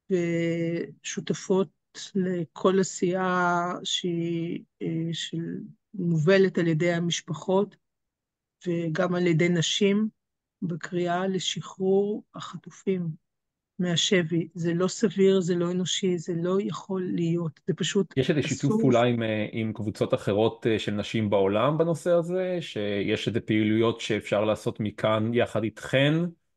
ושותפות לכל עשייה שהיא שמובלת על ידי המשפחות וגם על ידי נשים בקריאה לשחרור החטופים מהשבי. זה לא סביר, זה לא אנושי, זה לא יכול להיות, זה פשוט יש איזה שיתוף אסור. פעולה עם, עם קבוצות אחרות של נשים בעולם בנושא הזה, שיש איזה פעילויות שאפשר לעשות מכאן יחד איתכן,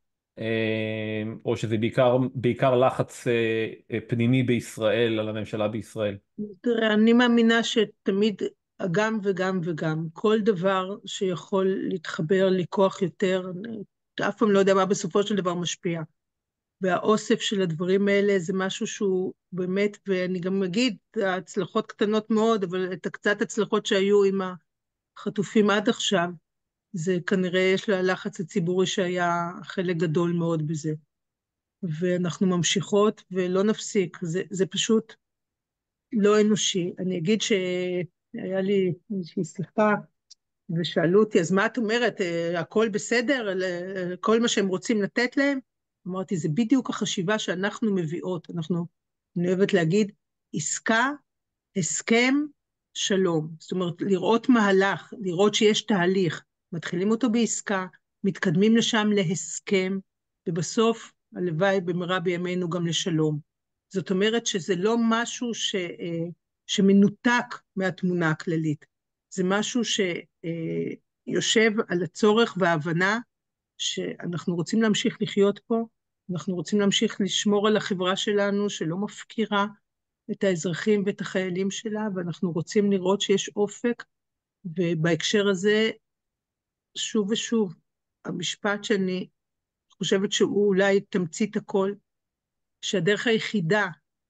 או שזה בעיקר, בעיקר לחץ פנימי בישראל, על הממשלה בישראל? תראה, אני מאמינה שתמיד גם וגם וגם, כל דבר שיכול להתחבר לכוח יותר, אף פעם לא יודע מה בסופו של דבר משפיע. והאוסף של הדברים האלה זה משהו שהוא באמת, ואני גם אגיד, ההצלחות קטנות מאוד, אבל את הקצת הצלחות שהיו עם החטופים עד עכשיו, זה כנראה יש לה לחץ הציבורי שהיה חלק גדול מאוד בזה. ואנחנו ממשיכות ולא נפסיק, זה, זה פשוט לא אנושי. אני אגיד שהיה לי איזושהי שיחה, ושאלו אותי, אז מה את אומרת, הכל בסדר, כל מה שהם רוצים לתת להם? אמרתי, זה בדיוק החשיבה שאנחנו מביאות, אנחנו, אני אוהבת להגיד, עסקה, הסכם, שלום. זאת אומרת, לראות מהלך, לראות שיש תהליך, מתחילים אותו בעסקה, מתקדמים לשם להסכם, ובסוף, הלוואי במהרה בימינו גם לשלום. זאת אומרת שזה לא משהו ש, שמנותק מהתמונה הכללית, זה משהו שיושב על הצורך וההבנה שאנחנו רוצים להמשיך לחיות פה, אנחנו רוצים להמשיך לשמור על החברה שלנו שלא מפקירה את האזרחים ואת החיילים שלה, ואנחנו רוצים לראות שיש אופק, ובהקשר הזה שוב ושוב, המשפט שאני חושבת שהוא אולי תמצית הכל, שהדרך היחידה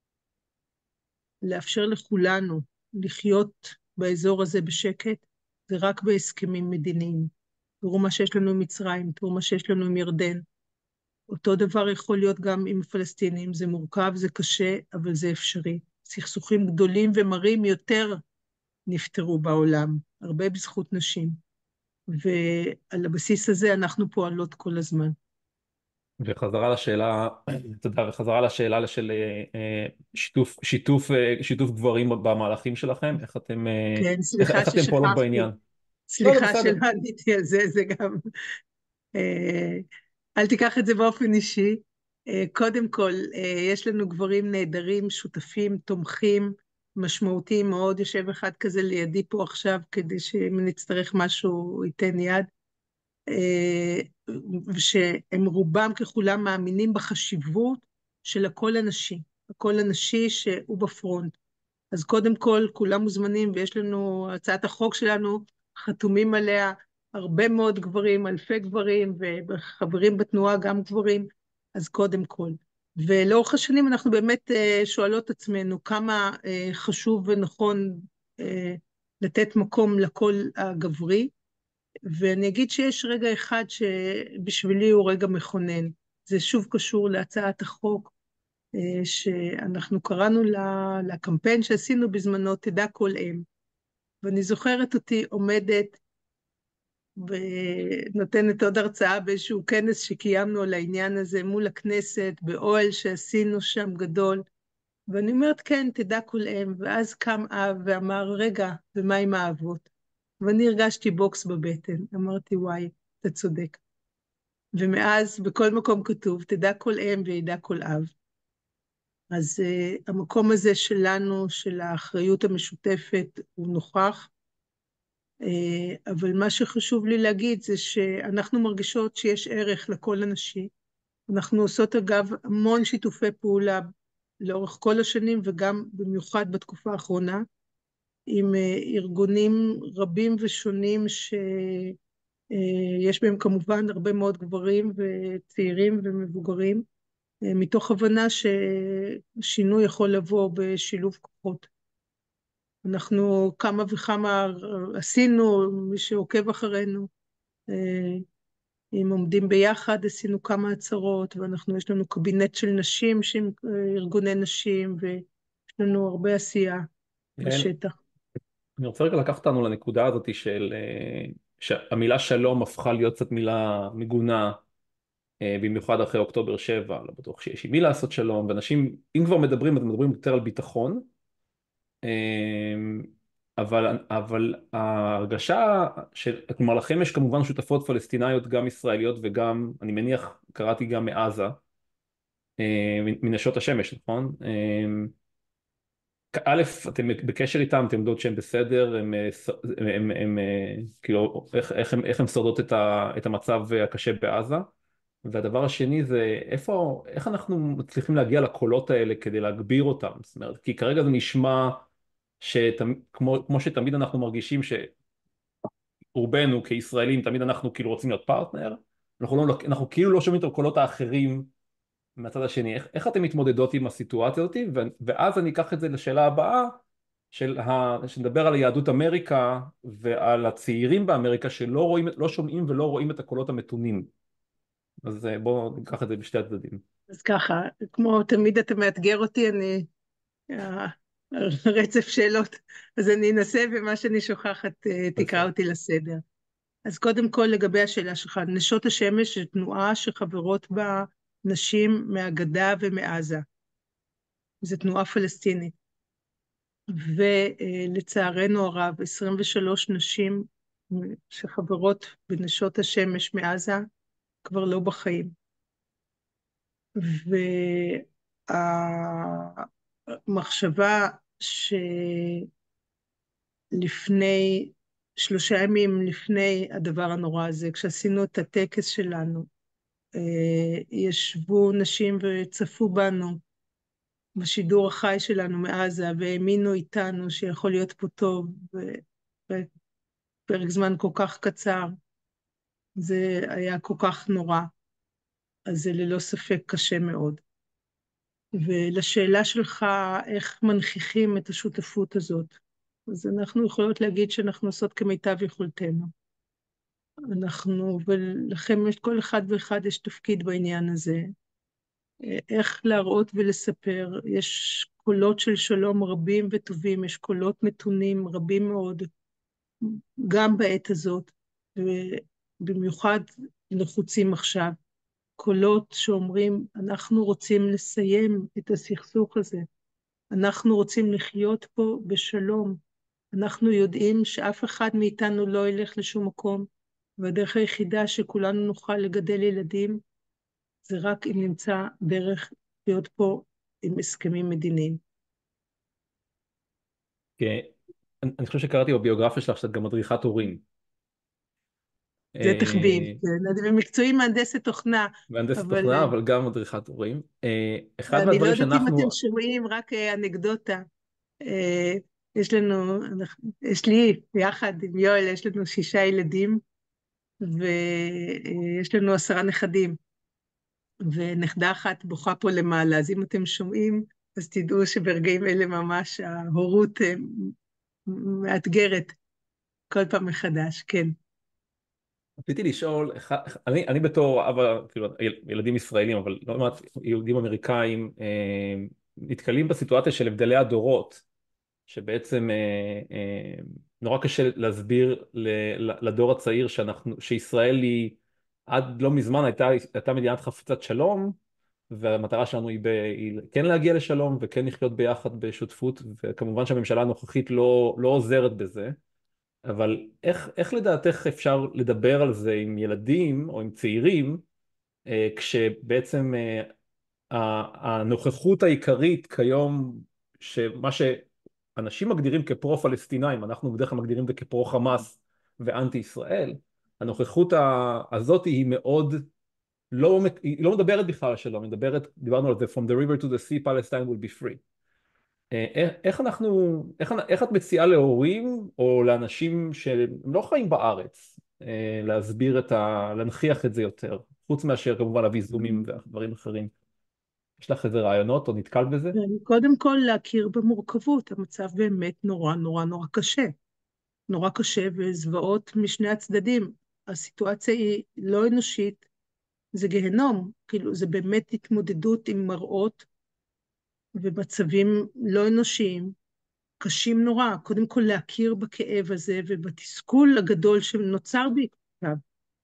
לאפשר לכולנו לחיות באזור הזה בשקט, זה רק בהסכמים מדיניים. תראו מה שיש לנו עם מצרים, תראו מה שיש לנו עם ירדן. אותו דבר יכול להיות גם עם הפלסטינים, זה מורכב, זה קשה, אבל זה אפשרי. סכסוכים גדולים ומרים יותר נפטרו בעולם, הרבה בזכות נשים. ועל הבסיס הזה אנחנו פועלות כל הזמן. וחזרה לשאלה, תודה, וחזרה לשאלה של שיתוף, שיתוף, שיתוף גברים במהלכים שלכם, איך אתם, כן, סליחה איך, איך אתם פועלות בעניין? סליחה שלא עניתי על זה, זה גם, אל תיקח את זה באופן אישי. קודם כל, יש לנו גברים נהדרים, שותפים, תומכים, משמעותיים מאוד, יושב אחד כזה לידי פה עכשיו, כדי שאם נצטרך משהו ייתן יד, ושהם רובם ככולם מאמינים בחשיבות של הקול הנשי, הקול הנשי שהוא בפרונט. אז קודם כל, כולם מוזמנים, ויש לנו, הצעת החוק שלנו, חתומים עליה הרבה מאוד גברים, אלפי גברים, וחברים בתנועה גם גברים, אז קודם כל. ולאורך השנים אנחנו באמת שואלות עצמנו, כמה חשוב ונכון לתת מקום לקול הגברי, ואני אגיד שיש רגע אחד שבשבילי הוא רגע מכונן. זה שוב קשור להצעת החוק, שאנחנו קראנו לקמפיין שעשינו בזמנו, תדע כל אם. ואני זוכרת אותי עומדת ונותנת עוד הרצאה באיזשהו כנס שקיימנו על העניין הזה מול הכנסת, באוהל שעשינו שם גדול. ואני אומרת, כן, תדע כל אם. ואז קם אב ואמר, רגע, ומה עם האבות? ואני הרגשתי בוקס בבטן, אמרתי, וואי, אתה צודק. ומאז בכל מקום כתוב, תדע כל אם וידע כל אב. אז uh, המקום הזה שלנו, של האחריות המשותפת, הוא נוכח, uh, אבל מה שחשוב לי להגיד זה שאנחנו מרגישות שיש ערך לכל הנשי. אנחנו עושות אגב המון שיתופי פעולה לאורך כל השנים, וגם במיוחד בתקופה האחרונה, עם ארגונים רבים ושונים שיש בהם כמובן הרבה מאוד גברים וצעירים ומבוגרים, מתוך הבנה ששינוי יכול לבוא בשילוב כוחות. אנחנו כמה וכמה עשינו, מי שעוקב אחרינו, אם עומדים ביחד, עשינו כמה הצהרות, ואנחנו, יש לנו קבינט של נשים, שהם ארגוני נשים, ויש לנו הרבה עשייה בשטח. אני רוצה רגע לקחת אותנו לנקודה הזאת של שהמילה שלום הפכה להיות קצת מילה מגונה במיוחד אחרי אוקטובר שבע, לא בטוח שיש עם מי לעשות שלום, ואנשים, אם כבר מדברים, אז מדברים יותר על ביטחון, אבל, אבל ההרגשה של, כלומר לכם יש כמובן שותפות פלסטיניות, גם ישראליות וגם, אני מניח, קראתי גם מעזה, מנשות השמש, נכון? א', אתם בקשר איתם, אתם יודעות שהם בסדר, הם, הם, הם, הם כאילו, איך, איך, הם, איך הם שורדות את, ה, את המצב הקשה בעזה, והדבר השני זה איפה, איך אנחנו מצליחים להגיע לקולות האלה כדי להגביר אותם, זאת אומרת, כי כרגע זה נשמע שכמו, כמו שתמיד אנחנו מרגישים שרובנו כישראלים, תמיד אנחנו כאילו רוצים להיות פרטנר, אנחנו, לא, אנחנו כאילו לא שומעים את הקולות האחרים מהצד השני, איך, איך אתם מתמודדות עם הסיטואציה הזאת, ואז אני אקח את זה לשאלה הבאה, של ה... שנדבר על יהדות אמריקה ועל הצעירים באמריקה שלא רואים, לא שומעים ולא רואים את הקולות המתונים. אז בואו ניקח את זה בשתי הצדדים. אז ככה, כמו תמיד אתה מאתגר אותי, אני... רצף שאלות, אז אני אנסה ומה שאני שוכחת תקרא אותי לסדר. אז קודם כל לגבי השאלה שלך, נשות השמש זו תנועה שחברות בה נשים מהגדה ומעזה. זו תנועה פלסטינית. ולצערנו הרב, עשרים ושלוש נשים שחברות בנשות השמש מעזה כבר לא בחיים. והמחשבה שלפני, שלושה ימים לפני הדבר הנורא הזה, כשעשינו את הטקס שלנו, ישבו נשים וצפו בנו בשידור החי שלנו מעזה, והאמינו איתנו שיכול להיות פה טוב, בפרק זמן כל כך קצר, זה היה כל כך נורא, אז זה ללא ספק קשה מאוד. ולשאלה שלך, איך מנכיחים את השותפות הזאת, אז אנחנו יכולות להגיד שאנחנו עושות כמיטב יכולתנו. אנחנו, ולכם יש, כל אחד ואחד יש תפקיד בעניין הזה, איך להראות ולספר, יש קולות של שלום רבים וטובים, יש קולות מתונים רבים מאוד, גם בעת הזאת, ובמיוחד נחוצים עכשיו, קולות שאומרים, אנחנו רוצים לסיים את הסכסוך הזה, אנחנו רוצים לחיות פה בשלום, אנחנו יודעים שאף אחד מאיתנו לא ילך לשום מקום, והדרך היחידה שכולנו נוכל לגדל ילדים, זה רק אם נמצא דרך להיות פה עם הסכמים מדיניים. כן, אני חושב שקראתי בביוגרפיה שלך שאת גם מדריכת הורים. זה תחביב, אני במקצועי מהנדסת תוכנה. מהנדסת תוכנה, אבל גם מדריכת הורים. אחד אני לא מהדברים יודעת אם שאנחנו... אתם שומעים, רק אנקדוטה. יש לנו, יש לי, יחד עם יואל, יש לנו שישה ילדים, ויש לנו עשרה נכדים. ונכדה אחת בוכה פה למעלה, אז אם אתם שומעים, אז תדעו שברגעים אלה ממש ההורות מאתגרת כל פעם מחדש, כן. רציתי לשאול, אני, אני בתור אבא, כאילו, ילדים ישראלים, אבל לא מעט יהודים אמריקאים, נתקלים בסיטואציה של הבדלי הדורות, שבעצם נורא קשה להסביר לדור הצעיר שאנחנו, שישראל היא, עד לא מזמן הייתה, הייתה מדינת חפצת שלום, והמטרה שלנו היא, ב, היא כן להגיע לשלום וכן לחיות ביחד בשותפות, וכמובן שהממשלה הנוכחית לא, לא עוזרת בזה, אבל איך, איך לדעתך אפשר לדבר על זה עם ילדים או עם צעירים, כשבעצם הנוכחות העיקרית כיום, שמה שאנשים מגדירים כפרו-פלסטינאים, אנחנו בדרך כלל מגדירים את זה כפרו-חמאס ואנטי ישראל, הנוכחות הזאת היא מאוד, לא, היא לא מדברת בכלל על שלום, מדברת, דיברנו על זה, from the river to the sea, Palestine will be free. איך אנחנו, איך, איך את מציעה להורים או לאנשים שהם לא חיים בארץ, להסביר את ה, להנכיח את זה יותר, חוץ מאשר כמובן להביא זומים ודברים אחרים? יש לך איזה רעיונות או נתקל בזה? קודם כל להכיר במורכבות, המצב באמת נורא נורא נורא קשה. נורא קשה וזוועות משני הצדדים. הסיטואציה היא לא אנושית, זה גהנום, כאילו זה באמת התמודדות עם מראות ומצבים לא אנושיים, קשים נורא. קודם כל להכיר בכאב הזה ובתסכול הגדול שנוצר בעקבותיו.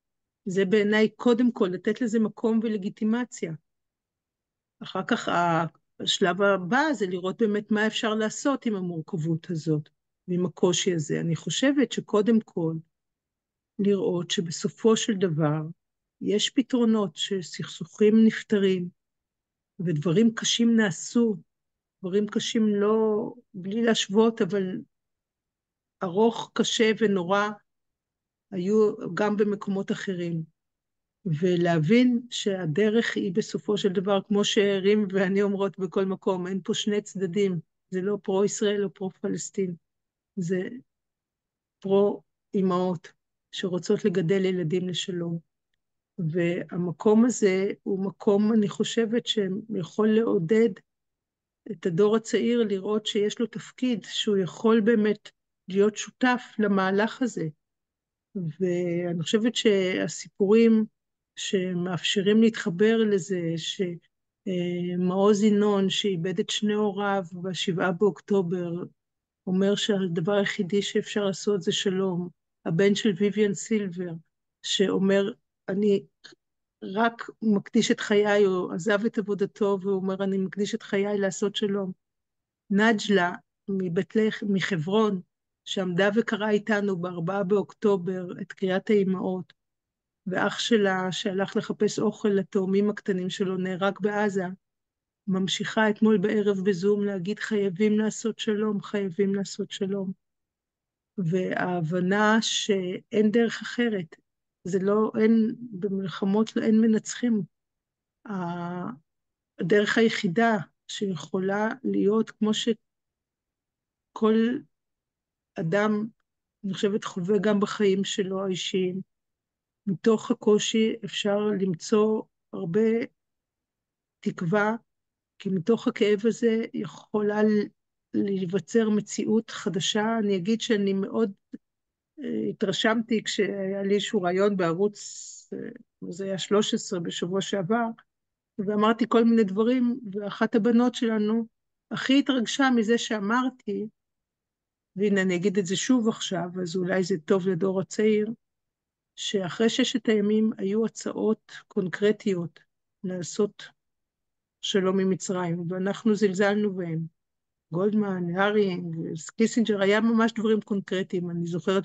זה בעיניי קודם כל, לתת לזה מקום ולגיטימציה. אחר כך השלב הבא זה לראות באמת מה אפשר לעשות עם המורכבות הזאת, ועם הקושי הזה. אני חושבת שקודם כל, לראות שבסופו של דבר, יש פתרונות שסכסוכים נפתרים, ודברים קשים נעשו, דברים קשים לא, בלי להשוות, אבל ארוך, קשה ונורא, היו גם במקומות אחרים. ולהבין שהדרך היא בסופו של דבר, כמו שרים ואני אומרות בכל מקום, אין פה שני צדדים, זה לא פרו-ישראל או פרו-פלסטין, זה פרו-אימהות שרוצות לגדל ילדים לשלום. והמקום הזה הוא מקום, אני חושבת, שיכול לעודד את הדור הצעיר לראות שיש לו תפקיד, שהוא יכול באמת להיות שותף למהלך הזה. ואני חושבת שהסיפורים שמאפשרים להתחבר לזה, שמעוז ינון שאיבד את שני הוריו בשבעה באוקטובר, אומר שהדבר היחידי שאפשר לעשות זה שלום. הבן של ויויאן סילבר, שאומר, אני רק מקדיש את חיי, הוא עזב את עבודתו, והוא אומר, אני מקדיש את חיי לעשות שלום. נג'לה מבית לחם, מחברון, שעמדה וקראה איתנו בארבעה באוקטובר את קריאת האימהות, ואח שלה שהלך לחפש אוכל לתאומים הקטנים שלו נהרג בעזה, ממשיכה אתמול בערב בזום להגיד חייבים לעשות שלום, חייבים לעשות שלום. וההבנה שאין דרך אחרת, זה לא, אין, במלחמות אין מנצחים. הדרך היחידה שיכולה להיות כמו שכל אדם, אני חושבת, חווה גם בחיים שלו האישיים, מתוך הקושי אפשר למצוא הרבה תקווה, כי מתוך הכאב הזה יכולה להיווצר מציאות חדשה. אני אגיד שאני מאוד התרשמתי כשהיה לי איזשהו רעיון בערוץ, זה היה שלוש עשרה בשבוע שעבר, ואמרתי כל מיני דברים, ואחת הבנות שלנו הכי התרגשה מזה שאמרתי, והנה אני אגיד את זה שוב עכשיו, אז אולי זה טוב לדור הצעיר, שאחרי ששת הימים היו הצעות קונקרטיות לעשות שלום עם מצרים, ואנחנו זלזלנו בהם. גולדמן, הארינג, קיסינג'ר, היה ממש דברים קונקרטיים. אני זוכרת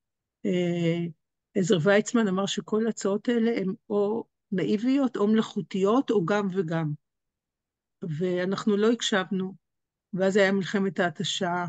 שעזר ויצמן אמר שכל ההצעות האלה הן או נאיביות, או מלאכותיות, או גם וגם. ואנחנו לא הקשבנו, ואז היה מלחמת ההתשה,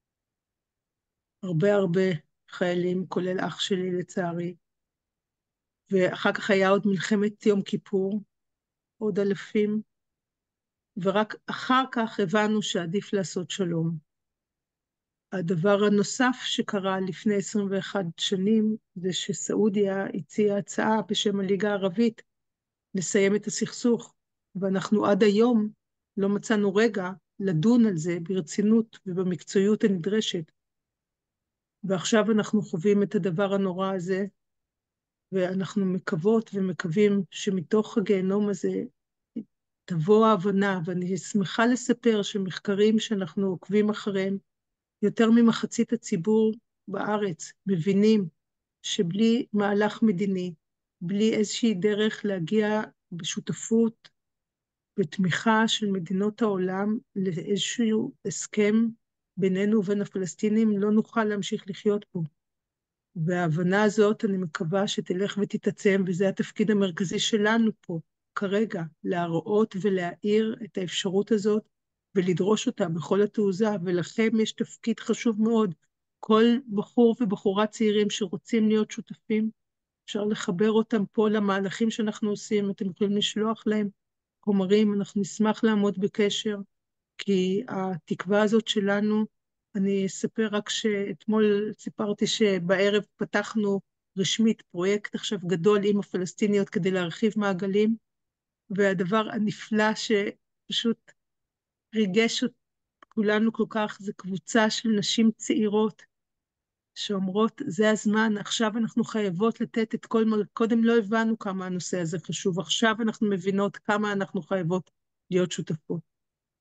הרבה הרבה חיילים, כולל אח שלי לצערי, ואחר כך היה עוד מלחמת יום כיפור, עוד אלפים, ורק אחר כך הבנו שעדיף לעשות שלום. הדבר הנוסף שקרה לפני עשרים ואחת שנים, זה שסעודיה הציעה הצעה בשם הליגה הערבית, לסיים את הסכסוך, ואנחנו עד היום לא מצאנו רגע לדון על זה ברצינות ובמקצועיות הנדרשת. ועכשיו אנחנו חווים את הדבר הנורא הזה, ואנחנו מקוות ומקווים שמתוך הגיהנום הזה תבוא ההבנה, ואני שמחה לספר שמחקרים שאנחנו עוקבים אחריהם, יותר ממחצית הציבור בארץ מבינים שבלי מהלך מדיני, בלי איזושהי דרך להגיע בשותפות, בתמיכה של מדינות העולם, לאיזשהו הסכם בינינו ובין הפלסטינים, לא נוכל להמשיך לחיות פה. וההבנה הזאת אני מקווה שתלך ותתעצם, וזה התפקיד המרכזי שלנו פה, כרגע, להראות ולהאיר את האפשרות הזאת, ולדרוש אותה בכל התעוזה, ולכם יש תפקיד חשוב מאוד. כל בחור ובחורה צעירים שרוצים להיות שותפים, אפשר לחבר אותם פה למהלכים שאנחנו עושים, אתם יכולים לשלוח להם חומרים, אנחנו נשמח לעמוד בקשר, כי התקווה הזאת שלנו, אני אספר רק שאתמול סיפרתי שבערב פתחנו רשמית פרויקט עכשיו גדול עם הפלסטיניות כדי להרחיב מעגלים, והדבר הנפלא שפשוט ריגש את כולנו כל כך, זה קבוצה של נשים צעירות שאומרות, זה הזמן, עכשיו אנחנו חייבות לתת את כל, קודם לא הבנו כמה הנושא הזה חשוב, עכשיו אנחנו מבינות כמה אנחנו חייבות להיות שותפות.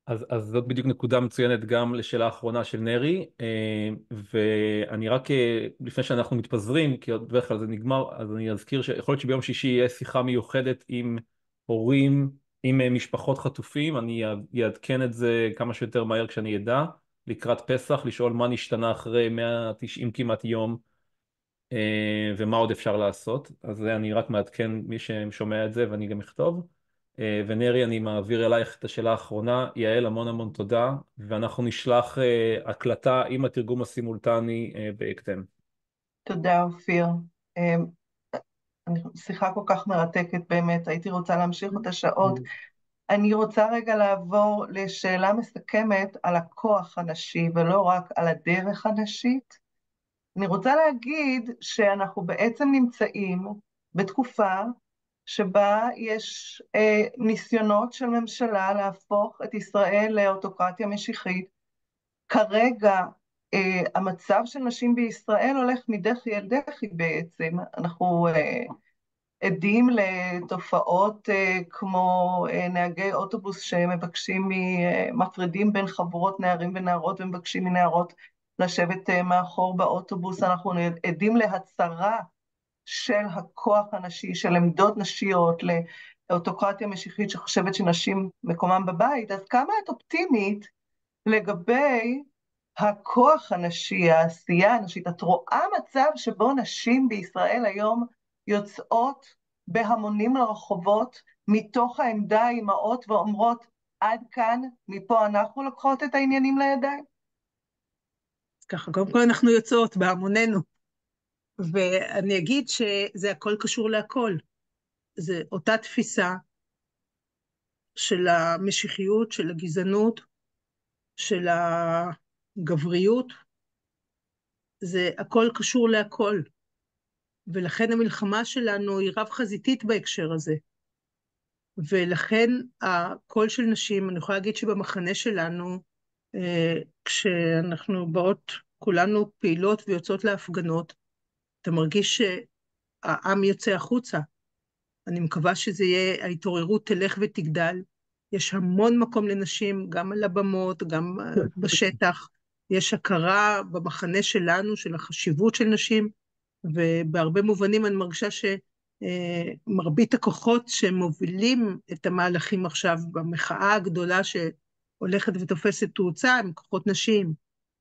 אז, אז זאת בדיוק נקודה מצוינת גם לשאלה האחרונה של נרי, ואני רק, לפני שאנחנו מתפזרים, כי עוד בדרך כלל זה נגמר, אז אני אזכיר שיכול להיות שביום שישי יהיה שיחה מיוחדת עם הורים, עם משפחות חטופים, אני אעדכן את זה כמה שיותר מהר כשאני אדע, לקראת פסח, לשאול מה נשתנה אחרי מאה ותשעים כמעט יום, ומה עוד אפשר לעשות. אז אני רק מעדכן מי ששומע את זה ואני גם אכתוב. ונרי, אני מעביר אלייך את השאלה האחרונה. יעל, המון המון תודה, ואנחנו נשלח הקלטה עם התרגום הסימולטני בהקדם. תודה אופיר. שיחה כל כך מרתקת באמת, הייתי רוצה להמשיך אותה שעות. אני רוצה רגע לעבור לשאלה מסכמת על הכוח הנשי ולא רק על הדרך הנשית. אני רוצה להגיד שאנחנו בעצם נמצאים בתקופה שבה יש אה, ניסיונות של ממשלה להפוך את ישראל לאוטוקרטיה משיחית. כרגע אה, המצב של נשים בישראל הולך מדחי אל דחי בעצם. אנחנו אה, עדים לתופעות אה, כמו אה, נהגי אוטובוס שמבקשים, אה, מפרידים בין חבורות נערים ונערות ומבקשים מנערות לשבת אה, מאחור באוטובוס. אנחנו עדים להצרה של הכוח הנשי, של עמדות נשיות, לאוטוקרטיה משיחית שחושבת שנשים מקומם בבית. אז כמה את אופטימית לגבי הכוח הנשי, העשייה הנשית? את רואה מצב שבו נשים בישראל היום יוצאות בהמונים לרחובות מתוך העמדה האימהות ואומרות עד כאן, מפה אנחנו לוקחות את העניינים לידיים? ככה, קודם כל אנחנו יוצאות בהמוננו. ואני אגיד שזה הכל קשור להכל. זה אותה תפיסה של המשיחיות, של הגזענות, של הגבריות. זה הכל קשור להכל. ולכן המלחמה שלנו היא רב חזיתית בהקשר הזה. ולכן הקול של נשים, אני יכולה להגיד שבמחנה שלנו, כשאנחנו באות כולנו פעילות ויוצאות להפגנות, אתה מרגיש שהעם יוצא החוצה. אני מקווה שזה יהיה, ההתעוררות תלך ותגדל. יש המון מקום לנשים, גם על הבמות, גם בשטח. יש הכרה במחנה שלנו, של החשיבות של נשים, ובהרבה מובנים אני מרגישה שמרבית הכוחות שמובילים את המהלכים עכשיו, במחאה הגדולה שהולכת ותופסת תאוצה, הם כוחות נשים.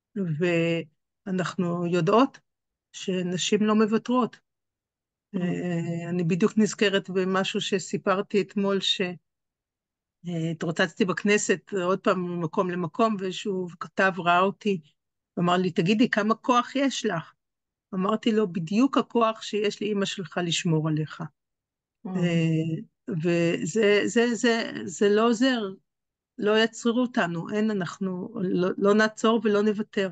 ואנחנו יודעות שנשים לא מוותרות. אני בדיוק נזכרת במשהו שסיפרתי אתמול, שהתרוצצתי בכנסת עוד פעם ממקום למקום, ואיזשהו כתב ראה אותי, ואמר לי, תגידי, כמה כוח יש לך? אמרתי לו, בדיוק הכוח שיש לי אמא שלך לשמור עליך. וזה זה, זה, זה לא עוזר, לא יצרו אותנו, אין, אנחנו לא, לא נעצור ולא נוותר.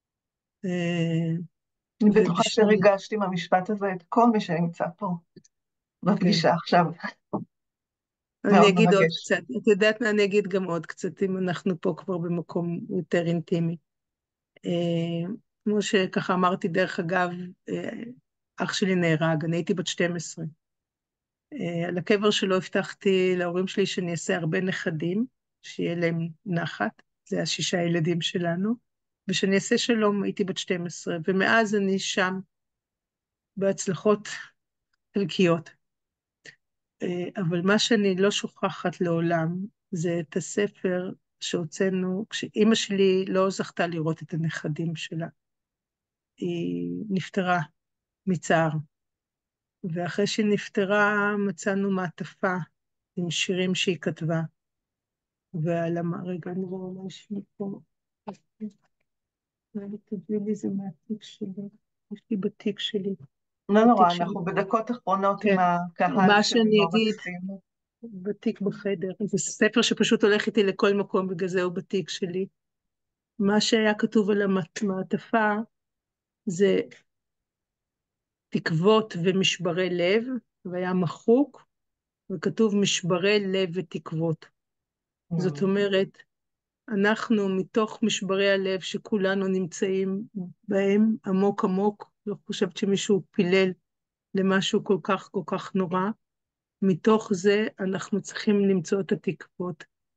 אני בטוחה שריגשתי מהמשפט הזה את כל מי שנמצא פה בפגישה עכשיו. אני אגיד עוד קצת, את יודעת מה, אני אגיד גם עוד קצת, אם אנחנו פה כבר במקום יותר אינטימי. כמו שככה אמרתי, דרך אגב, אח שלי נהרג, אני הייתי בת שתים עשרה. על הקבר שלו הבטחתי להורים שלי שאני אעשה הרבה נכדים, שיהיה להם נחת, זה השישה ילדים שלנו, ושאני אעשה שלום, הייתי בת שתים עשרה, ומאז אני שם בהצלחות חלקיות. אבל מה שאני לא שוכחת לעולם, זה את הספר שהוצאנו, כשאימא שלי לא זכתה לראות את הנכדים שלה. היא נפטרה מצער, ואחרי שהיא נפטרה מצאנו מעטפה עם שירים שהיא כתבה, ועל המה, רגע, אני רואה מה יש לי פה, תביא לי זה מהתיק שלי, יש לי בתיק שלי. לא נורא, אנחנו בדקות אחרונות עם הקהל. מה שאני אגיד, בתיק בחדר, זה ספר שפשוט הולך איתי לכל מקום, בגלל זה הוא בתיק שלי. מה שהיה כתוב על המעטפה, זה תקוות ומשברי לב, והיה מחוק, וכתוב משברי לב ותקוות. זאת אומרת, אנחנו מתוך משברי הלב שכולנו נמצאים בהם עמוק עמוק, לא חושבת שמישהו פילל למשהו כל כך כל כך נורא, מתוך זה אנחנו צריכים למצוא את התקוות.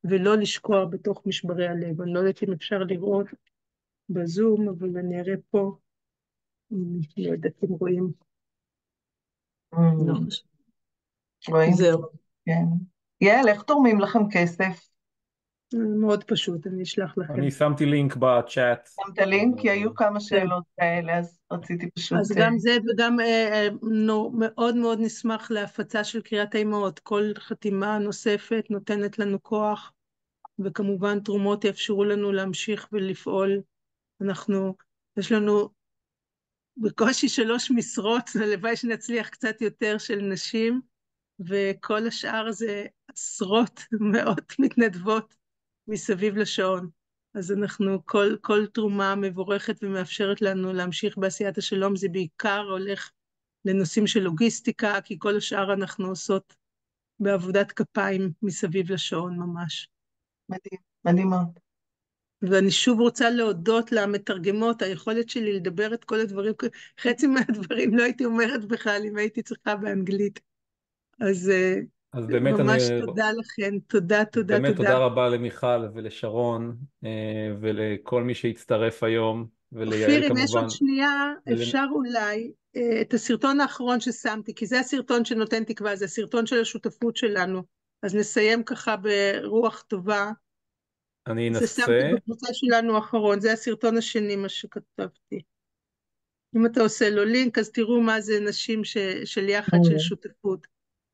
ולא לשקוע בתוך משברי הלב. אני לא יודעת אם אפשר לראות בזום, אבל אני אראה פה, אני לא יודעת אם רואים. לא. רואים. זהו. כן. יעל, איך תורמים לכם כסף? מאוד פשוט, אני אשלח לכם. אני שמתי לינק בצ'אט. שמת לינק? כי היו כמה שאלות כאלה, אז רציתי פשוט... אז גם זה וגם אה, נו, מאוד מאוד נשמח להפצה של קריאת האימהות. כל חתימה נוספת נותנת לנו כוח, וכמובן תרומות יאפשרו לנו להמשיך ולפעול. אנחנו, יש לנו בקושי שלוש משרות, הלוואי שנצליח קצת יותר של נשים, וכל השאר זה עשרות מאות מתנדבות מסביב לשעון. אז אנחנו, כל, כל תרומה מבורכת ומאפשרת לנו להמשיך בעשיית השלום, זה בעיקר הולך לנושאים של לוגיסטיקה, כי כל השאר אנחנו עושות בעבודת כפיים מסביב לשעון ממש. מדהים, מדהים מאוד. ואני שוב רוצה להודות למתרגמות, היכולת שלי לדבר את כל הדברים, חצי מהדברים לא הייתי אומרת בכלל אם הייתי צריכה באנגלית. אז, אז באמת ממש אני... תודה לכם, תודה, תודה, באמת תודה. תודה רבה למיכל ולשרון ולכל מי שהצטרף היום, וליעל אופיר, כמובן. אם יש עוד שנייה, ול... אפשר אולי את הסרטון האחרון ששמתי, כי זה הסרטון שנותן תקווה, זה הסרטון של השותפות שלנו, אז נסיים ככה ברוח טובה. אני אנסה. זה שמתי בקבוצה שלנו האחרון, זה הסרטון השני מה שכתבתי. אם אתה עושה לו לינק, אז תראו מה זה נשים ש... של יחד של שותפות.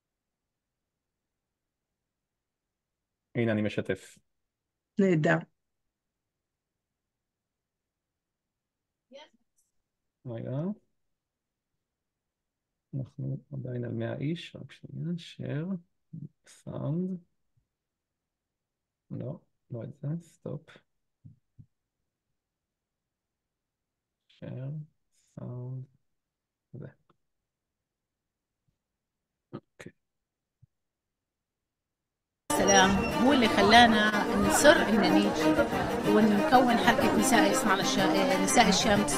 הנה אני משתף. נהדר. רגע. אנחנו עדיין על מאה איש, רק שנייה, share, sound. לא, לא את זה, סטופ. share, sound, זה. אוקיي. السلام هو اللي خلانا نصر ان نيجي ونكون حركة نساء يصنعن الشا... نساء الشمس.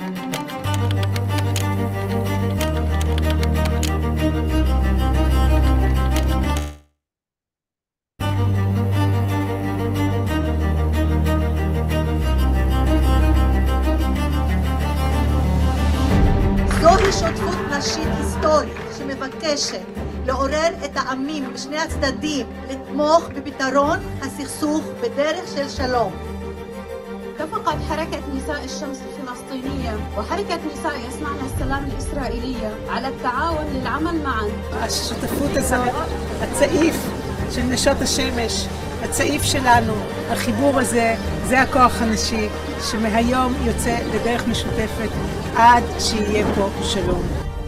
זוהי שותפות נשית היסטורית שמבקשת לעורר את העמים בשני הצדדים לתמוך בפתרון הסכסוך בדרך של שלום. اتفقت حركة نساء الشمس الفلسطينية وحركة نساء يصنعن السلام الإسرائيلية على التعاون للعمل معا. השותפות הזאת, הצעיף של נשות השמש, הצעיף שלנו, החיבור הזה, זה הכוח הנשי שמהיום יוצא לדרך משותפת עד שיהיה פה שלום.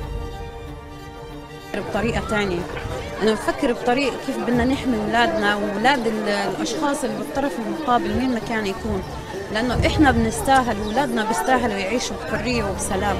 بطريقة تانية أنا بفكر بطريقة كيف بدنا نحمي أولادنا وأولاد الأشخاص اللي بالطرف المقابل مين ما كان يكون، لأنه إحنا بنستاهل وأولادنا بيستاهلوا يعيشوا بحرية وبسلام.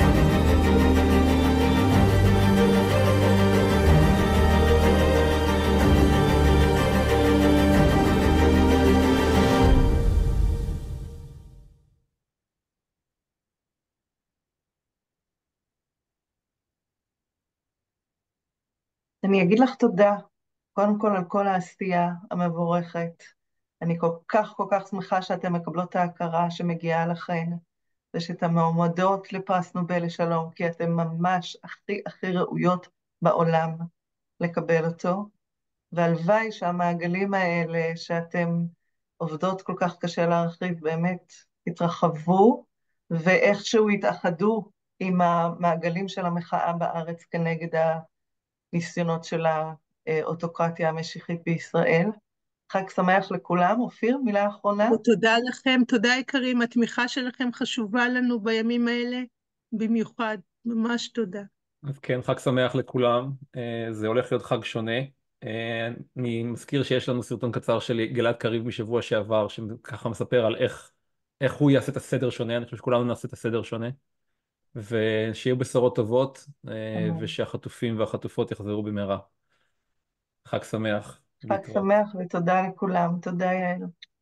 אני אגיד לך תודה, קודם כל על כל העשייה המבורכת. אני כל כך כל כך שמחה שאתן מקבלות את ההכרה שמגיעה לכן, ושאתן מועמדות לפרס נובל לשלום, כי אתן ממש הכי הכי ראויות בעולם לקבל אותו. והלוואי שהמעגלים האלה שאתן עובדות כל כך קשה להרחיב באמת יתרחבו, ואיכשהו יתאחדו עם המעגלים של המחאה בארץ כנגד ה... ניסיונות של האוטוקרטיה המשיחית בישראל. חג שמח לכולם. אופיר, מילה אחרונה? תודה לכם, תודה יקרים, התמיכה שלכם חשובה לנו בימים האלה, במיוחד, ממש תודה. אז כן, חג שמח לכולם, זה הולך להיות חג שונה. אני מזכיר שיש לנו סרטון קצר של גלעד קריב משבוע שעבר, שככה מספר על איך, איך הוא יעשה את הסדר שונה, אני חושב שכולנו נעשה את הסדר שונה. ושיהיו בשורות טובות, ושהחטופים והחטופות יחזרו במהרה. חג שמח. חג שמח ותודה לכולם. תודה יעל.